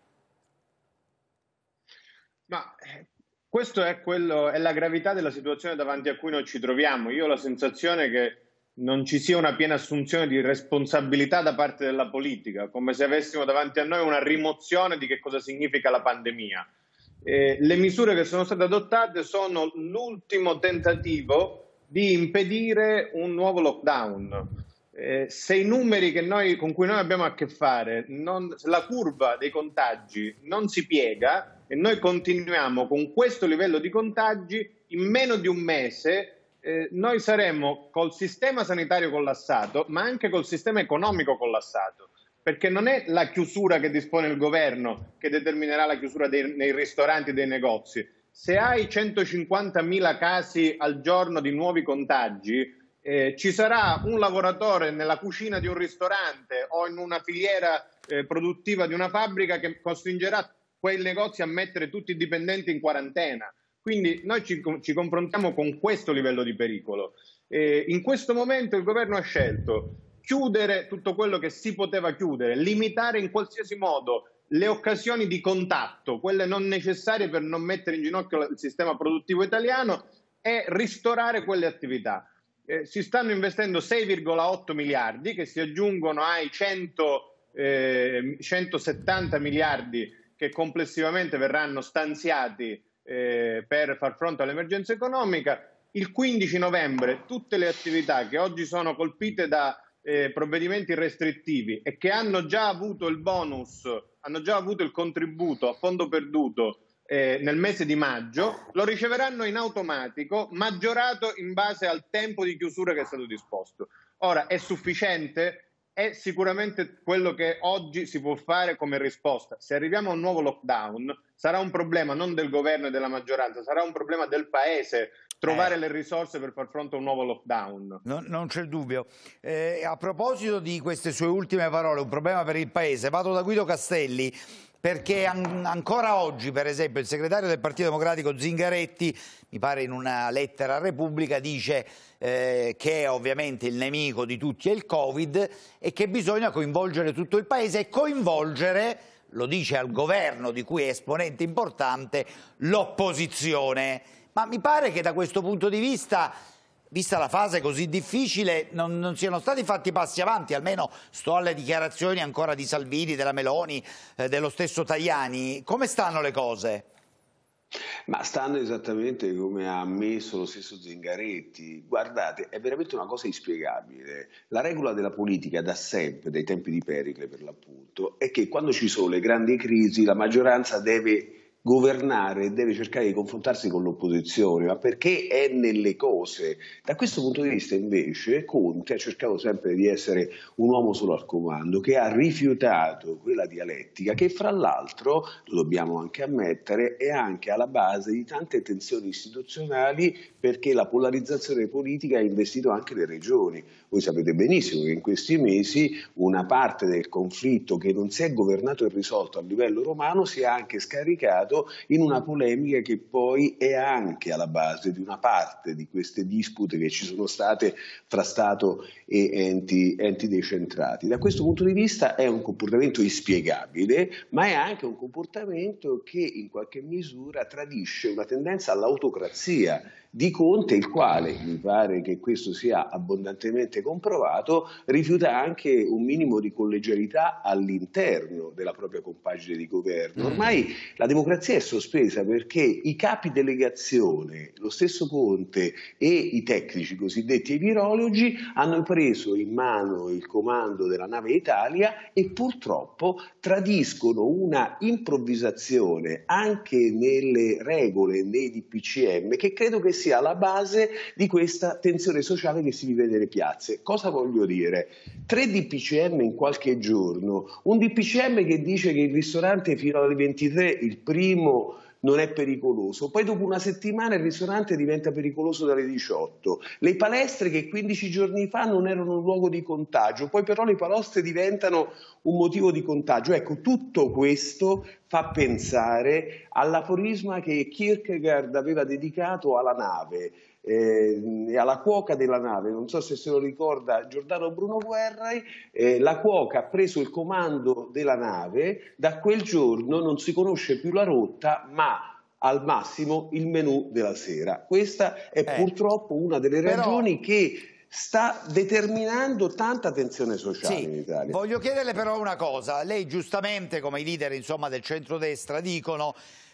Ma eh, questo è, quello, è la gravità della situazione davanti a cui noi ci troviamo. Io ho la sensazione che non ci sia una piena assunzione di responsabilità da parte della politica, come se avessimo davanti a noi una rimozione di che cosa significa la pandemia. Eh, le misure che sono state adottate sono l'ultimo tentativo di impedire un nuovo lockdown. Eh, se i numeri che noi, con cui noi abbiamo a che fare, non, se la curva dei contagi non si piega e noi continuiamo con questo livello di contagi, in meno di un mese eh, noi saremo col sistema sanitario collassato, ma anche col sistema economico collassato, perché non è la chiusura che dispone il governo che determinerà la chiusura dei, nei ristoranti e dei negozi. Se hai centocinquantamila casi al giorno di nuovi contagi, Eh, ci sarà un lavoratore nella cucina di un ristorante o in una filiera eh, produttiva di una fabbrica che costringerà quei negozi a mettere tutti i dipendenti in quarantena. Quindi noi ci, ci confrontiamo con questo livello di pericolo. Eh, in questo momento il governo ha scelto chiudere tutto quello che si poteva chiudere, limitare in qualsiasi modo le occasioni di contatto, quelle non necessarie per non mettere in ginocchio il sistema produttivo italiano, e ristorare quelle attività. Eh, si stanno investendo sei virgola otto miliardi che si aggiungono ai cento, eh, centosettanta miliardi che complessivamente verranno stanziati eh, per far fronte all'emergenza economica. Il quindici novembre tutte le attività che oggi sono colpite da eh, provvedimenti restrittivi e che hanno già avuto il bonus, hanno già avuto il contributo a fondo perduto eh, nel mese di maggio, lo riceveranno in automatico, maggiorato in base al tempo di chiusura che è stato disposto. Ora, è sufficiente? È sicuramente quello che oggi si può fare come risposta. Se arriviamo a un nuovo lockdown, sarà un problema non del governo e della maggioranza, sarà un problema del Paese trovare eh. le risorse per far fronte a un nuovo lockdown.
No, non c'è dubbio. Eh, a proposito di queste sue ultime parole, un problema per il Paese, vado da Guido Castelli, perché an ancora oggi, per esempio, il segretario del Partito Democratico Zingaretti, mi pare in una lettera a Repubblica, dice eh, che ovviamente il nemico di tutti è il Covid e che bisogna coinvolgere tutto il Paese e coinvolgere, lo dice al governo di cui è esponente importante, l'opposizione. Ma mi pare che da questo punto di vista, vista la fase così difficile, non, non siano stati fatti passi avanti, almeno sto alle dichiarazioni ancora di Salvini, della Meloni, eh, dello stesso Tajani. Come stanno le cose?
Ma stanno esattamente come ha ammesso lo stesso Zingaretti. Guardate, è veramente una cosa inspiegabile. La regola della politica da sempre, dai tempi di Pericle per l'appunto, è che quando ci sono le grandi crisi la maggioranza deve governare, deve cercare di confrontarsi con l'opposizione, ma perché è nelle cose. Da questo punto di vista invece Conte ha cercato sempre di essere un uomo solo al comando, che ha rifiutato quella dialettica che fra l'altro, lo dobbiamo anche ammettere, è anche alla base di tante tensioni istituzionali, perché la polarizzazione politica ha investito anche le regioni. Voi sapete benissimo che in questi mesi una parte del conflitto che non si è governato e risolto a livello romano si è anche scaricato in una polemica che poi è anche alla base di una parte di queste dispute che ci sono state fra Stato e enti, enti decentrati. Da questo punto di vista è un comportamento inspiegabile, ma è anche un comportamento che in qualche misura tradisce una tendenza all'autocrazia di Conte, il quale, mi pare che questo sia abbondantemente comprovato, rifiuta anche un minimo di collegialità all'interno della propria compagine di governo. Ormai la democrazia è sospesa perché i capi delegazione, lo stesso Conte e i tecnici cosiddetti virologi hanno preso in mano il comando della nave Italia e purtroppo tradiscono una improvvisazione anche nelle regole, nei D P C M, che credo che sia alla base di questa tensione sociale che si vive nelle piazze. Cosa voglio dire? Tre D P C M in qualche giorno, un D P C M che dice che il ristorante fino alle ventitré, il primo, non è pericoloso, poi dopo una settimana il ristorante diventa pericoloso dalle diciotto, le palestre che quindici giorni fa non erano un luogo di contagio, poi però le palestre diventano un motivo di contagio. Ecco, tutto questo fa pensare all'aforisma che Kierkegaard aveva dedicato alla nave eh, e alla cuoca della nave, non so se se lo ricorda Giordano Bruno Guerrai. Eh, la cuoca ha preso il comando della nave, da quel giorno non si conosce più la rotta, ma al massimo il menù della sera. Questa è eh, purtroppo una delle ragioni però... che sta determinando tanta tensione sociale sì, in Italia.
Voglio chiederle però una cosa. Lei giustamente, come i leader insomma, del centrodestra dicono,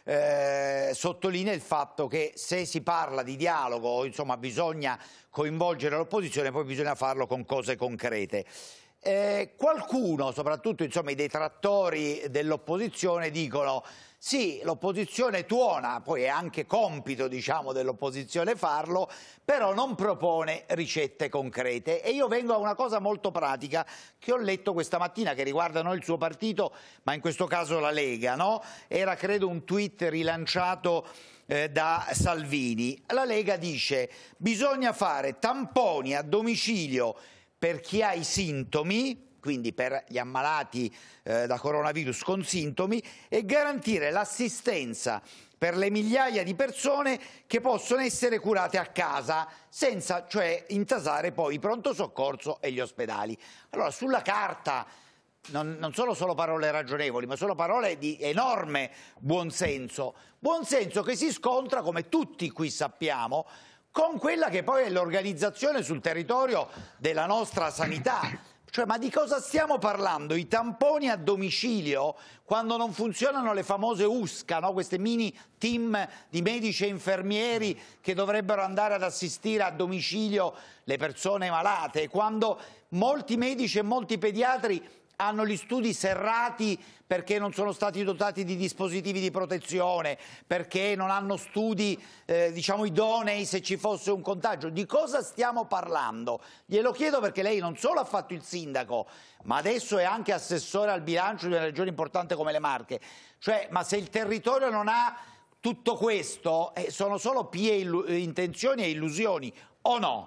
eh, sottolinea il fatto che se si parla di dialogo, insomma, bisogna coinvolgere l'opposizione, poi bisogna farlo con cose concrete. Eh, qualcuno, soprattutto insomma, i detrattori dell'opposizione, dicono sì, l'opposizione tuona, poi è anche compito, diciamo, dell'opposizione farlo, però non propone ricette concrete. E io vengo a una cosa molto pratica che ho letto questa mattina, che riguarda non il suo partito, ma in questo caso la Lega, no? Era credo un tweet rilanciato eh, da Salvini. La Lega dice: bisogna fare tamponi a domicilio per chi ha i sintomi, quindi per gli ammalati eh, da coronavirus con sintomi, e garantire l'assistenza per le migliaia di persone che possono essere curate a casa, senza cioè intasare poi i pronto soccorso e gli ospedali. Allora, sulla carta non, non sono solo parole ragionevoli, ma sono parole di enorme buonsenso, buonsenso che si scontra, come tutti qui sappiamo, con quella che poi è l'organizzazione sul territorio della nostra sanità. Cioè, ma di cosa stiamo parlando? I tamponi a domicilio, quando non funzionano le famose U S C A, no? Queste mini team di medici e infermieri che dovrebbero andare ad assistere a domicilio le persone malate, quando molti medici e molti pediatri hanno gli studi serrati perché non sono stati dotati di dispositivi di protezione, perché non hanno studi eh, diciamo idonei se ci fosse un contagio. Di cosa stiamo parlando? Glielo chiedo perché lei non solo ha fatto il sindaco, ma adesso è anche assessore al bilancio di una regione importante come le Marche. Cioè, ma se il territorio non ha tutto questo, eh, sono solo pie intenzioni e illusioni, o no?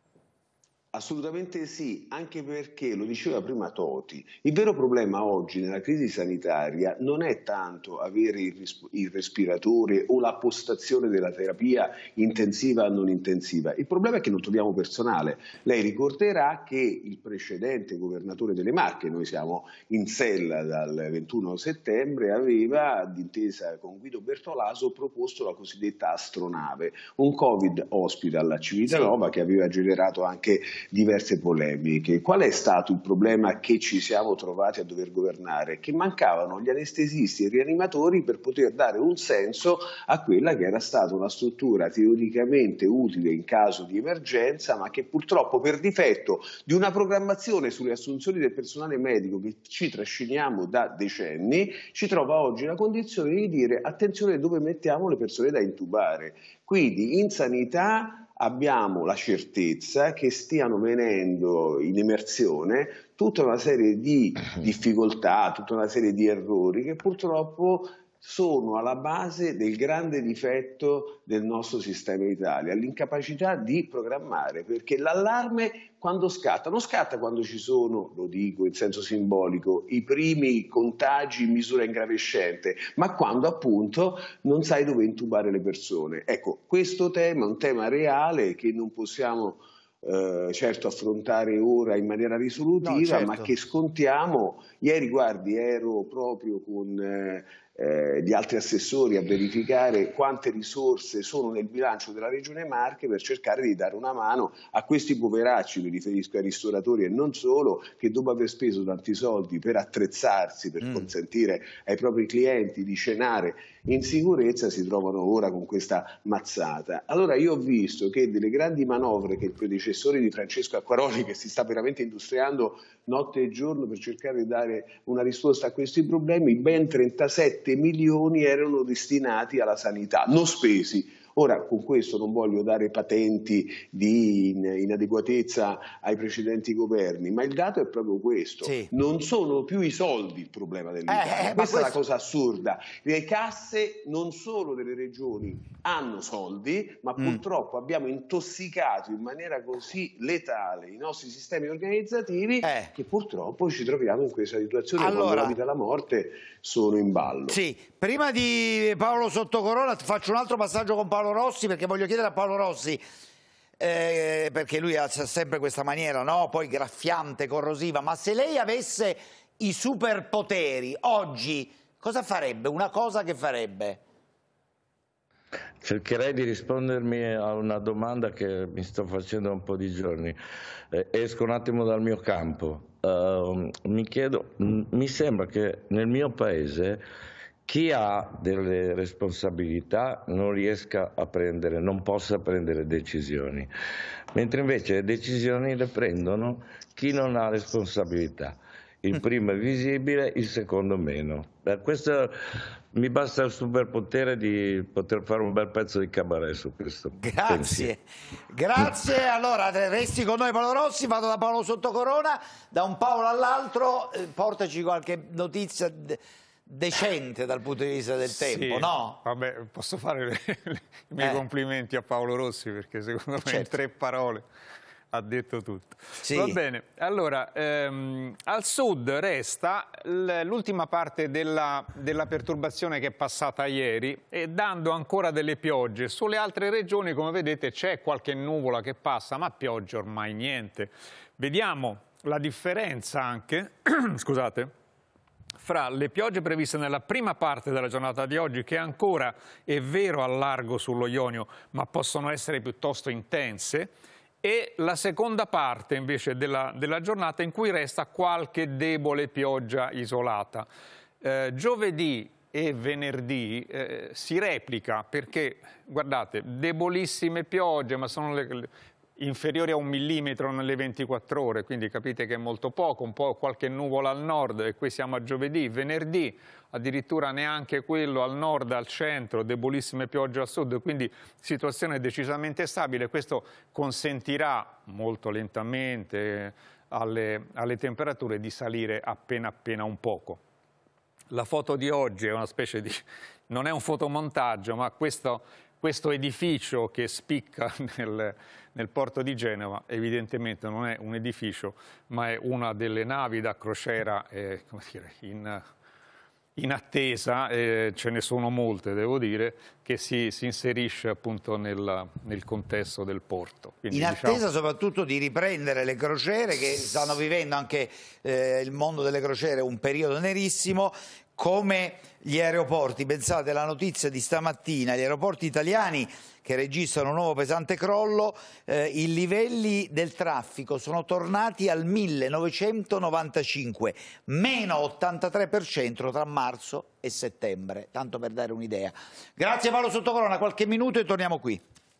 Assolutamente sì, anche perché, lo diceva prima Toti, il vero problema oggi nella crisi sanitaria non è tanto avere il, il respiratore o la postazione della terapia intensiva o non intensiva, il problema è che non troviamo personale. Lei ricorderà che il precedente governatore delle Marche, noi siamo in sella dal ventuno settembre, aveva, d'intesa con Guido Bertolaso, proposto la cosiddetta astronave, un Covid hospital a Civitanova, sì, che aveva generato anche diverse polemiche. Qual è stato il problema che ci siamo trovati a dover governare? Che mancavano gli anestesisti e i rianimatori per poter dare un senso a quella che era stata una struttura teoricamente utile in caso di emergenza, ma che purtroppo per difetto di una programmazione sulle assunzioni del personale medico che ci trasciniamo da decenni, ci trova oggi la condizione di dire attenzione dove mettiamo le persone da intubare. Quindi in sanità abbiamo la certezza che stiano venendo in emersione tutta una serie di difficoltà, tutta una serie di errori che purtroppo sono alla base del grande difetto del nostro sistema Italia, l'incapacità di programmare, perché l'allarme quando scatta? Non scatta quando ci sono, lo dico in senso simbolico, i primi contagi in misura ingravescente, ma quando appunto non sai dove intubare le persone. Ecco, questo tema è un tema reale che non possiamo Eh, certo affrontare ora in maniera risolutiva, no, certo, ma che scontiamo. Ieri, guardi, ero proprio con eh, eh, gli altri assessori a verificare quante risorse sono nel bilancio della Regione Marche per cercare di dare una mano a questi poveracci, mi riferisco ai ristoratori e non solo, che dopo aver speso tanti soldi per attrezzarsi, per mm. consentire ai propri clienti di cenare in sicurezza, si trovano ora con questa mazzata. Allora io ho visto che delle grandi manovre che il predecessore di Francesco Acquaroli, che si sta veramente industriando notte e giorno per cercare di dare una risposta a questi problemi, ben trentasette milioni erano destinati alla sanità, non spesi. Ora, con questo non voglio dare patenti di inadeguatezza ai precedenti governi, ma il dato è proprio questo. Sì. Non sono più i soldi il problema dell'Italia. Eh, Questa questo... è la cosa assurda. Le casse non solo delle regioni hanno soldi, ma mm. purtroppo abbiamo intossicato in maniera così letale i nostri sistemi organizzativi eh. che purtroppo ci troviamo in questa situazione allora... quando la vita e la morte sono in ballo.
Sì, prima di Paolo Sottocorona faccio un altro passaggio con Paolo Rossi, perché voglio chiedere a Paolo Rossi, eh, perché lui ha sempre questa maniera, no? Poi graffiante, corrosiva, ma se lei avesse i superpoteri oggi, cosa farebbe? Una cosa che farebbe?
Cercherei di rispondermi a una domanda che mi sto facendo da un po' di giorni. Eh, esco un attimo dal mio campo. Uh, mi chiedo, mi sembra che nel mio paese chi ha delle responsabilità non riesca a prendere, non possa prendere decisioni, mentre invece le decisioni le prendono chi non ha responsabilità. Il primo è visibile, il secondo meno. Per questo mi basta il superpotere di poter fare un bel pezzo di cabaret su questo.
Grazie, grazie. Allora resti con noi Paolo Rossi, vado da Paolo Sottocorona, da un Paolo all'altro, eh, portaci qualche notizia decente dal punto di vista del
sì,
tempo, no?
Vabbè, posso fare le, le, i miei eh. complimenti a Paolo Rossi, perché secondo me certo. in tre parole Ha detto tutto.
Sì.
Va bene, allora ehm, al sud resta l'ultima parte della, della perturbazione che è passata ieri e dando ancora delle piogge. Sulle altre regioni, come vedete, c'è qualche nuvola che passa, ma piogge ormai niente. Vediamo la differenza anche, scusate, fra le piogge previste nella prima parte della giornata di oggi, che ancora è vero a largo sullo Ionio, ma possono essere piuttosto intense, e la seconda parte invece della, della giornata in cui resta qualche debole pioggia isolata. Eh, giovedì e venerdì eh, si replica perché, guardate, debolissime piogge, ma sono le, le, inferiori a un millimetro nelle ventiquattro ore, quindi capite che è molto poco, un po' qualche nuvola al nord, e qui siamo a giovedì. Venerdì addirittura neanche quello al nord, al centro, debolissime piogge al sud, quindi situazione decisamente stabile. Questo consentirà molto lentamente alle, alle temperature di salire appena appena un poco. La foto di oggi è una specie di, non è un fotomontaggio, ma questo, questo edificio che spicca nel, nel porto di Genova evidentemente non è un edificio, ma è una delle navi da crociera eh, come dire, in... in attesa, eh, ce ne sono molte devo dire, che si, si inserisce appunto nel, nel contesto del porto. Quindi,
in attesa
diciamo...
soprattutto di riprendere le crociere, che stanno vivendo anche eh, il mondo delle crociere un periodo nerissimo, come gli aeroporti. Pensate alla notizia di stamattina, gli aeroporti italiani che registrano un nuovo pesante crollo, eh, i livelli del traffico sono tornati al millenovecentonovantacinque, meno ottantatré per cento tra marzo e settembre, tanto per dare un'idea. Grazie Paolo Sottocorona, qualche minuto e torniamo qui.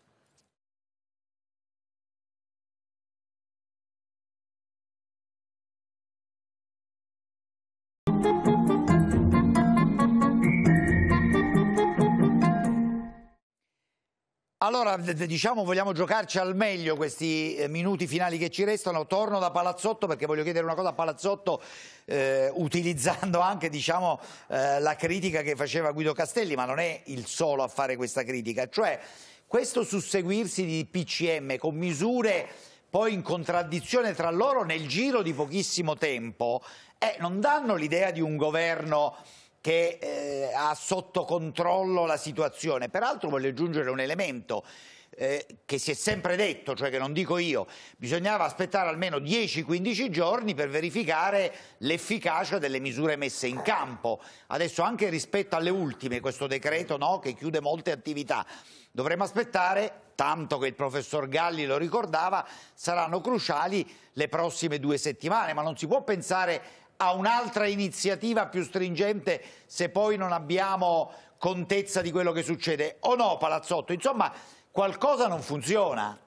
Allora, diciamo, vogliamo giocarci al meglio questi minuti finali che ci restano. Torno da Palazzotto perché voglio chiedere una cosa a Palazzotto, eh, utilizzando anche, diciamo, eh, la critica che faceva Guido Castelli, ma non è il solo a fare questa critica. Cioè, questo susseguirsi di P C M con misure poi in contraddizione tra loro nel giro di pochissimo tempo, eh, non danno l'idea di un governo che eh, ha sotto controllo la situazione. Peraltro voglio aggiungere un elemento eh, che si è sempre detto, cioè che non dico io, bisognava aspettare almeno dieci quindici giorni per verificare l'efficacia delle misure messe in campo. Adesso anche rispetto alle ultime, questo decreto, no, che chiude molte attività, dovremo aspettare, tanto che il professor Galli lo ricordava, saranno cruciali le prossime due settimane, ma non si può pensare a un'altra iniziativa più stringente se poi non abbiamo contezza di quello che succede, o no Palazzotto? Insomma, qualcosa non funziona.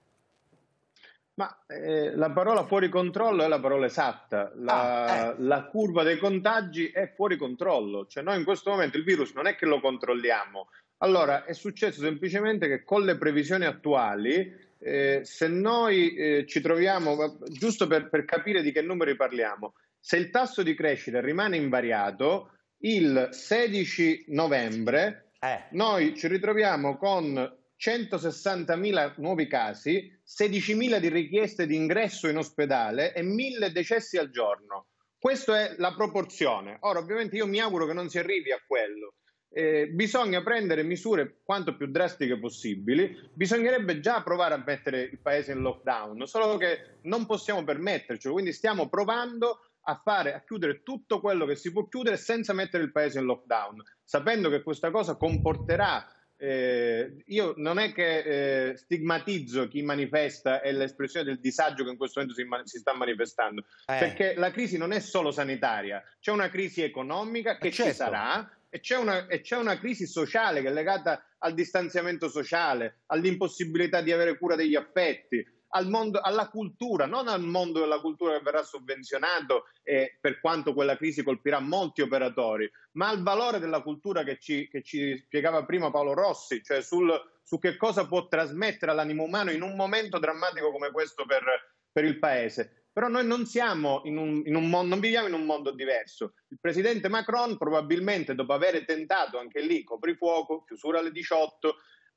Ma eh, la parola fuori controllo è la parola esatta. La, ah, eh. la curva dei contagi è fuori controllo, cioè noi in questo momento il virus non è che lo controlliamo. Allora è successo semplicemente che con le previsioni attuali, eh, se noi eh, ci troviamo, giusto per, per capire di che numeri parliamo, se il tasso di crescita rimane invariato, il sedici novembre eh. noi ci ritroviamo con centosessantamila nuovi casi, sedicimila di richieste di ingresso in ospedale e mille decessi al giorno. Questa è la proporzione. Ora, ovviamente io mi auguro che non si arrivi a quello. Eh, bisogna prendere misure quanto più drastiche possibili, bisognerebbe già provare a mettere il paese in lockdown, solo che non possiamo permettercelo, quindi stiamo provando a fare, a chiudere tutto quello che si può chiudere senza mettere il paese in lockdown, sapendo che questa cosa comporterà, eh, io non è che eh, stigmatizzo chi manifesta e l'espressione del disagio che in questo momento si, si sta manifestando, eh. perché la crisi non è solo sanitaria, c'è una crisi economica che certo. ci sarà, e c'è una, e c'è una crisi sociale che è legata al distanziamento sociale, all'impossibilità di avere cura degli affetti, al mondo, alla cultura, non al mondo della cultura che verrà sovvenzionato, eh, per quanto quella crisi colpirà molti operatori, ma al valore della cultura che ci, che ci spiegava prima Paolo Rossi, cioè sul, su che cosa può trasmettere all'animo umano in un momento drammatico come questo per, per il Paese. Però noi non siamo in un, in un mondo, non viviamo in un mondo diverso. Il presidente Macron probabilmente, dopo aver tentato anche lì coprifuoco, chiusura alle diciotto,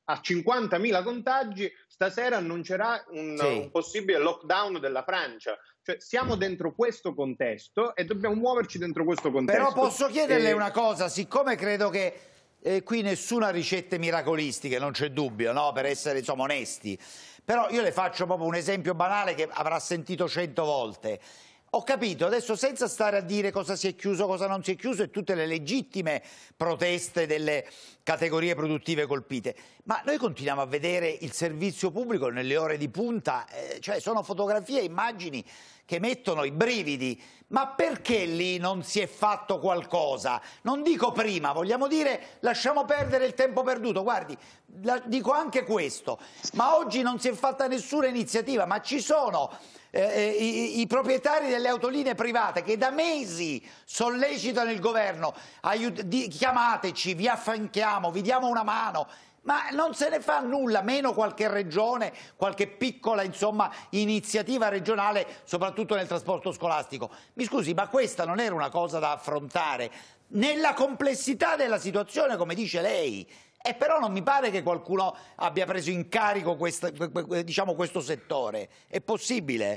a cinquantamila contagi, stasera annuncerà un, sì. un possibile lockdown della Francia. Cioè, siamo dentro questo contesto e dobbiamo muoverci dentro questo contesto.
Però posso chiederle
e...
una cosa, siccome credo che eh, qui nessuna ricette miracolistiche, non c'è dubbio, no? Per essere insomma onesti, però io le faccio proprio un esempio banale che avrà sentito cento volte. Ho capito, adesso senza stare a dire cosa si è chiuso, cosa non si è chiuso e tutte le legittime proteste delle categorie produttive colpite, ma noi continuiamo a vedere il servizio pubblico nelle ore di punta, eh, cioè sono fotografie e immagini che mettono i brividi. Ma perché lì non si è fatto qualcosa? Non dico prima, vogliamo dire lasciamo perdere il tempo perduto. Guardi, la, dico anche questo, ma oggi non si è fatta nessuna iniziativa, ma ci sono eh, i, i proprietari delle autolinee private che da mesi sollecitano il governo, aiut- di, chiamateci, vi affianchiamo, vi diamo una mano. Ma non se ne fa nulla, meno qualche regione, qualche piccola insomma, iniziativa regionale, soprattutto nel trasporto scolastico. Mi scusi, ma questa non era una cosa da affrontare nella complessità della situazione, come dice lei? E però non mi pare che qualcuno abbia preso in carico questa, diciamo, questo settore. È possibile?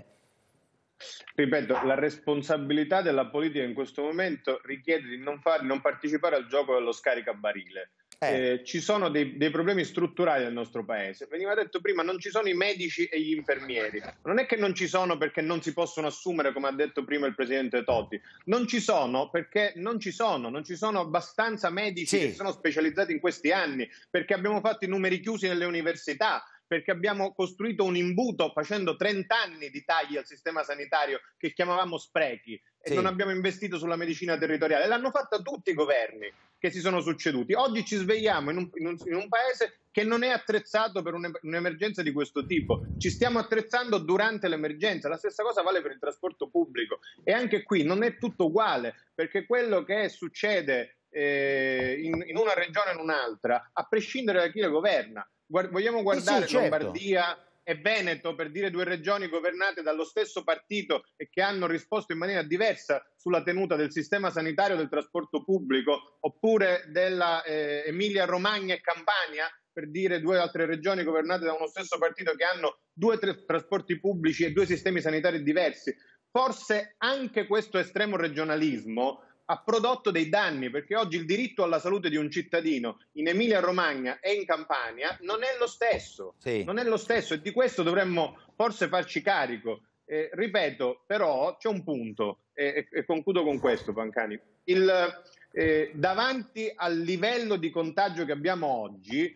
Ripeto, la responsabilità della politica in questo momento richiede di non, fare, non partecipare al gioco dello scaricabarile. Eh. Eh, ci sono dei, dei problemi strutturali nel nostro paese. Veniva detto prima, non ci sono i medici e gli infermieri. Non è che non ci sono perché non si possono assumere, come ha detto prima il presidente Totti. Non ci sono perché non ci sono, non ci sono abbastanza medici sì. che sono specializzati in questi anni, perché abbiamo fatto i numeri chiusi nelle università, perché abbiamo costruito un imbuto facendo trenta anni di tagli al sistema sanitario che chiamavamo sprechi e sì. non abbiamo investito sulla medicina territoriale. L'hanno fatta tutti i governi che si sono succeduti. Oggi ci svegliamo in un, in un, in un paese che non è attrezzato per un'emergenza di questo tipo. Ci stiamo attrezzando durante l'emergenza. La stessa cosa vale per il trasporto pubblico. E anche qui non è tutto uguale, perché quello che succede eh, in, in una regione o in un'altra, a prescindere da chi le governa, Guard- vogliamo guardare
eh sì, certo.
Lombardia e Veneto, per dire due regioni governate dallo stesso partito e che hanno risposto in maniera diversa sulla tenuta del sistema sanitario del trasporto pubblico, oppure della eh, Emilia Romagna e Campania, per dire due altre regioni governate da uno stesso partito che hanno due tra- trasporti pubblici e due sistemi sanitari diversi. Forse anche questo estremo regionalismo ha prodotto dei danni, perché oggi il diritto alla salute di un cittadino in Emilia-Romagna e in Campania non è lo stesso, sì. non è lo stesso e di questo dovremmo forse farci carico. Eh, ripeto, però c'è un punto, e, e concludo con questo, Pancani. Il, eh, davanti al livello di contagio che abbiamo oggi,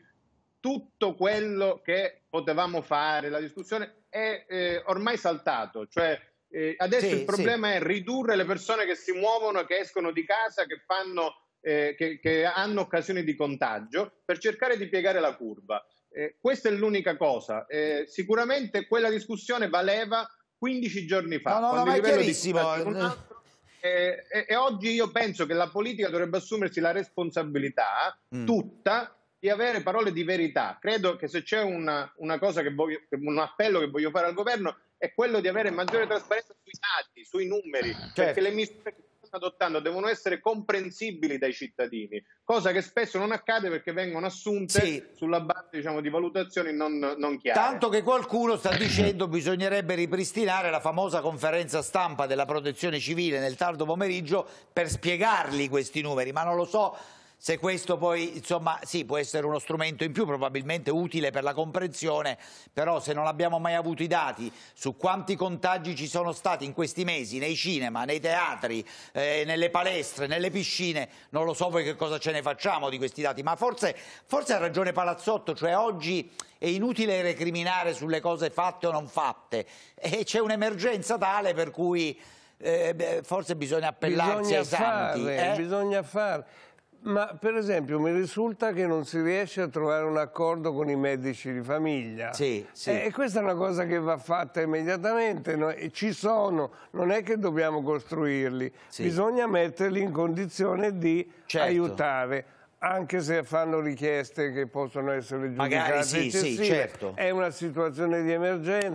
tutto quello che potevamo fare, la discussione è eh, ormai saltato, cioè Eh, adesso sì, il problema sì. è ridurre le persone che si muovono, che escono di casa, che, fanno, eh, che, che hanno occasioni di contagio, per cercare di piegare la curva. Eh, questa è l'unica cosa. Eh, sicuramente quella discussione valeva quindici giorni fa.
No, no, no, ma è chiarissimo.
Altro, eh, e, e oggi io penso che la politica dovrebbe assumersi la responsabilità mm. tutta di avere parole di verità. Credo che se c'è una, una cosa che voglio, un appello che voglio fare al governo è quello di avere maggiore trasparenza sui dati, sui numeri, certo. perché le misure che stanno adottando devono essere comprensibili dai cittadini, cosa che spesso non accade perché vengono assunte sì. sulla base, diciamo, di valutazioni non, non chiare.
Tanto che qualcuno sta dicendo che bisognerebbe ripristinare la famosa conferenza stampa della Protezione Civile nel tardo pomeriggio per spiegarli questi numeri, ma non lo so se questo poi, insomma, sì, può essere uno strumento in più, probabilmente utile per la comprensione, però se non abbiamo mai avuto i dati su quanti contagi ci sono stati in questi mesi nei cinema, nei teatri, eh, nelle palestre, nelle piscine, non lo so poi che cosa ce ne facciamo di questi dati, ma forse, forse ha ragione Palazzotto, cioè oggi è inutile recriminare sulle cose fatte o non fatte, e c'è un'emergenza tale per cui eh, beh, forse bisogna appellarsi
bisogna
ai santi.
Fare,
eh?
Bisogna fare. Ma per esempio mi risulta che non si riesce a trovare un accordo con i medici di famiglia.
Sì, sì.
E questa è una cosa che va fatta immediatamente. No? Ci sono, non è che dobbiamo costruirli, sì. bisogna metterli in condizione di certo. aiutare. Anche se fanno richieste che possono essere giudicate
Magari sì,
eccessive,
sì, certo.
è una situazione di emergenza,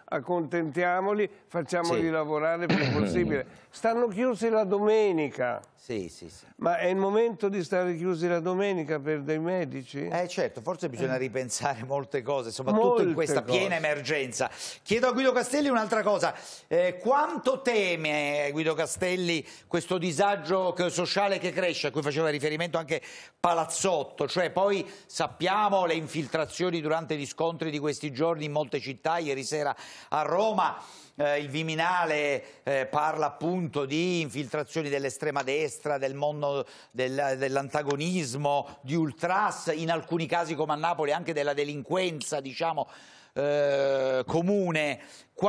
accontentiamoli, facciamoli
Sì.
lavorare il più possibile. Stanno chiusi la domenica.
Sì, sì, sì.
Ma è il momento di stare chiusi la domenica per dei medici?
Eh certo, forse bisogna
Eh.
ripensare molte cose, soprattutto
Molte
in questa
cose.
piena emergenza. Chiedo a Guido Castelli un'altra cosa, eh, quanto teme Guido Castelli questo disagio che- sociale che cresce, a cui faceva riferimento anche Palazzotto, cioè poi sappiamo le infiltrazioni durante gli scontri di questi giorni in molte città, ieri sera a Roma. Eh, il Viminale eh, parla appunto di infiltrazioni dell'estrema destra, del mondo del, dell'antagonismo, di ultras, in alcuni casi come a Napoli anche della delinquenza, diciamo, eh, comune.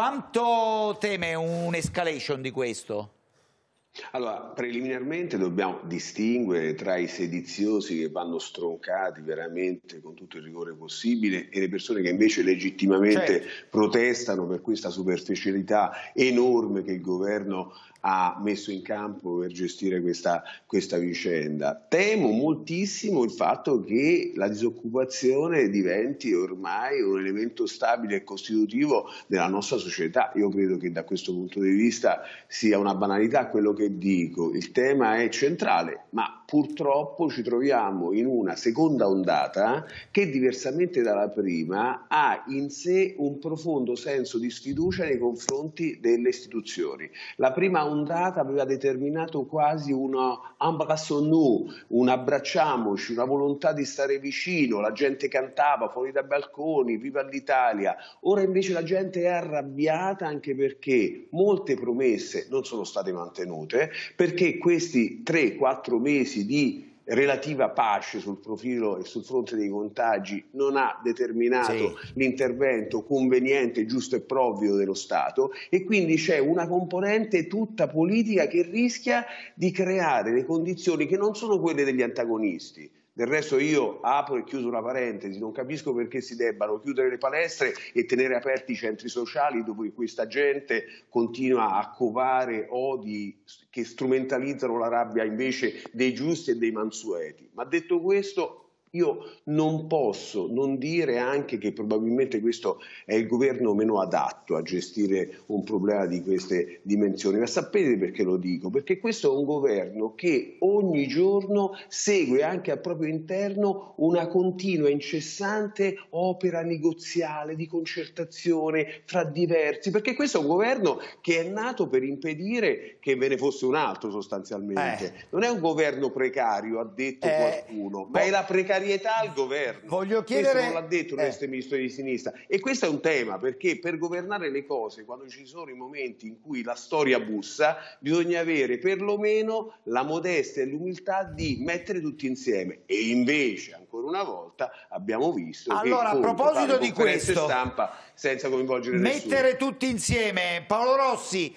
Quanto teme un'escalation di questo?
Allora, preliminarmente dobbiamo distinguere tra i sediziosi che vanno stroncati veramente con tutto il rigore possibile e le persone che invece legittimamente
Certo.
protestano per questa superficialità enorme che il governo ha messo in campo per gestire questa, questa vicenda. Temo moltissimo il fatto che la disoccupazione diventi ormai un elemento stabile e costitutivo della nostra società. Io credo che da questo punto di vista sia una banalità quello che dico. Il tema è centrale, ma purtroppo ci troviamo in una seconda ondata che, diversamente dalla prima, ha in sé un profondo senso di sfiducia nei confronti delle istituzioni. La prima ondata aveva determinato quasi una embrassons-nous, un abbracciamoci, una volontà di stare vicino, la gente cantava fuori dai balconi, viva l'Italia. Ora invece la gente è arrabbiata anche perché molte promesse non sono state mantenute, perché questi tre quattro mesi di relativa pace sul profilo e sul fronte dei contagi non ha determinato
Sì.
l'intervento conveniente, giusto e provvido dello Stato, e quindi c'è una componente tutta politica che rischia di creare le condizioni che non sono quelle degli antagonisti. Del resto io apro e chiuso una parentesi, non capisco perché si debbano chiudere le palestre e tenere aperti i centri sociali dove questa gente continua a covare odi che strumentalizzano la rabbia invece dei giusti e dei mansueti. Ma detto questo, io non posso non dire anche che probabilmente questo è il governo meno adatto a gestire un problema di queste dimensioni. Ma sapete perché lo dico? Perché questo è un governo che ogni giorno segue anche al proprio interno una continua, incessante opera negoziale di concertazione fra diversi, perché questo è un governo che è nato per impedire che ve ne fosse un altro sostanzialmente.
Eh.
Non è un governo precario, ha detto
Eh,
qualcuno, ma è la precarietà al governo.
Voglio
Questo
chiedere...
non l'ha detto un
eh.
estremista di sinistra. E questo è un tema, perché per governare le cose, quando ci sono i momenti in cui la storia bussa, bisogna avere perlomeno la modestia e l'umiltà di mettere tutti insieme. E invece, ancora una volta, abbiamo visto
Allora,
che
a proposito di
conferenze
questo,
stampa senza coinvolgere nessuno.
mettere tutti insieme. Paolo Rossi,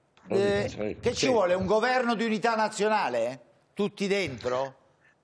eh, che ci
Sì.
vuole? Un governo di unità nazionale? Tutti dentro?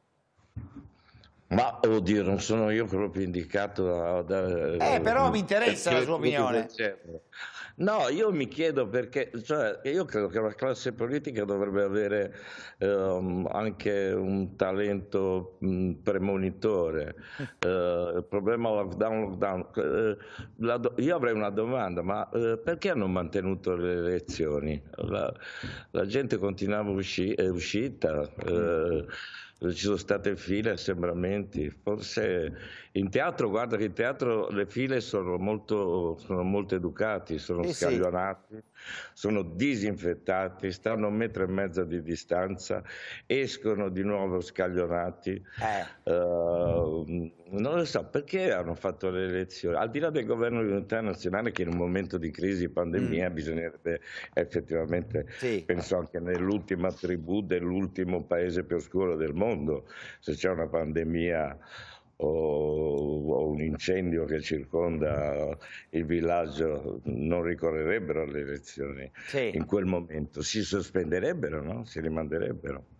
Ma oddio, non sono io proprio indicato da... da
Eh, però mi interessa la sua opinione.
No, io mi chiedo perché, cioè, io credo che la classe politica dovrebbe avere ehm, anche un talento mh, premonitore. Eh, il problema lockdown, lockdown. eh, la do- io avrei una domanda, ma eh, perché hanno mantenuto le elezioni? La, la gente continuava usci- è uscita. Eh, Ci sono state file, assembramenti, forse in teatro, guarda che in teatro le file sono molto, sono molto educati, sono
Eh sì.
scaglionati, sono disinfettati, stanno a un metro e mezzo di distanza, escono di nuovo scaglionati.
Eh.
Uh, non lo so, perché hanno fatto le elezioni? Al di là del governo di unità nazionale, che in un momento di crisi, pandemia, mm. bisognerebbe effettivamente,
Sì.
penso anche nell'ultima tribù dell'ultimo paese più oscuro del mondo, se c'è una pandemia o, o un incendio che circonda il villaggio, non ricorrerebbero alle elezioni.
Sì.
In quel momento si sospenderebbero, no? Si rimanderebbero.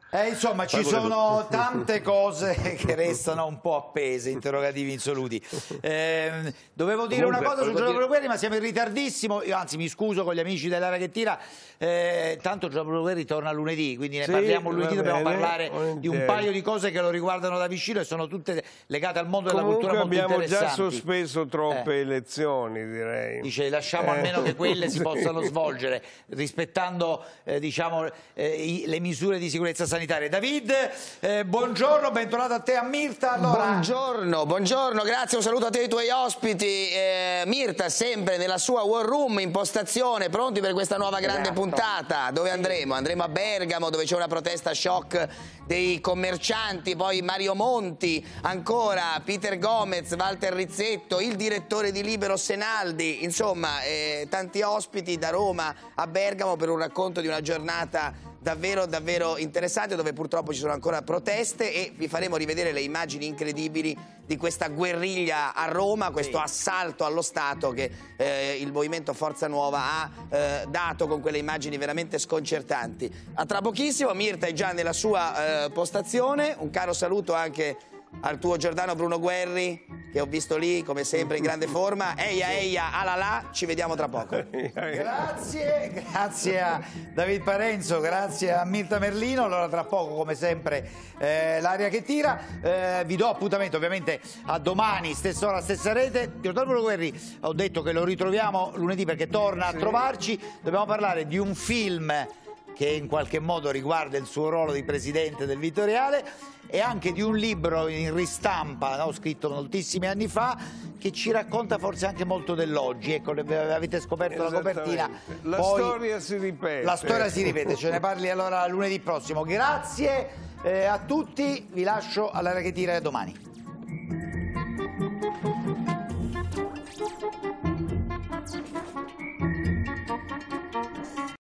Eh, insomma, ci sono tante cose che restano un po' appese, interrogativi insoluti. Eh, dovevo dire
Comunque,
una cosa su Giorgio
dire...
Bruno Guerri, ma siamo in ritardissimo. Io anzi mi scuso con gli amici dell'Area che tira. Eh, tanto Giorgio Bruno Guerri torna lunedì, quindi ne
sì,
parliamo lunedì. Dobbiamo
bene,
parlare
volentieri.
di un paio di cose che lo riguardano da vicino e sono tutte legate al mondo della
Comunque
cultura molto
abbiamo già
interessanti.
sospeso troppe
Eh.
elezioni, direi.
Dice lasciamo
Eh.
almeno che quelle si
Sì.
possano svolgere rispettando eh, diciamo, eh, i- le misure di sicurezza sanitaria. David, eh, buongiorno, bentornato a te, a Mirta. Allora...
Buongiorno, buongiorno, grazie, un saluto a te e ai tuoi ospiti. Eh, Mirta sempre nella sua war room in postazione, pronti per questa nuova grande
Esatto.
puntata. Dove andremo? Andremo a Bergamo, dove c'è una protesta shock dei commercianti, poi Mario Monti, ancora Peter Gomez, Walter Rizzetto, il direttore di Libero Senaldi, insomma eh, tanti ospiti da Roma a Bergamo per un racconto di una giornata davvero davvero interessante, dove purtroppo ci sono ancora proteste, e vi faremo rivedere le immagini incredibili di questa guerriglia a Roma, questo assalto allo Stato che eh, il movimento Forza Nuova ha eh, dato con quelle immagini veramente sconcertanti. A tra pochissimo, Mirta è già nella sua eh, postazione, un caro saluto anche al tuo Giordano Bruno Guerri, che ho visto lì come sempre in grande forma. Eia eia alala, ci vediamo tra poco.
Grazie, grazie a David Parenzo, grazie a Mirta Merlino. Allora tra poco come sempre eh, l'Area che tira, eh, vi do appuntamento ovviamente a domani, stessa ora, stessa rete. Giordano Bruno Guerri, ho detto che lo ritroviamo lunedì perché torna a trovarci. Dobbiamo parlare di un film che in qualche modo riguarda il suo ruolo di presidente del Vittoriale, e anche di un libro in ristampa, no, scritto moltissimi anni fa, che ci racconta forse anche molto dell'oggi. Ecco, avete scoperto la copertina.
La
Poi,
storia si ripete.
La storia si ripete, ce ne parli allora lunedì prossimo. Grazie eh, a tutti, vi lascio all'Area che tira, e a domani.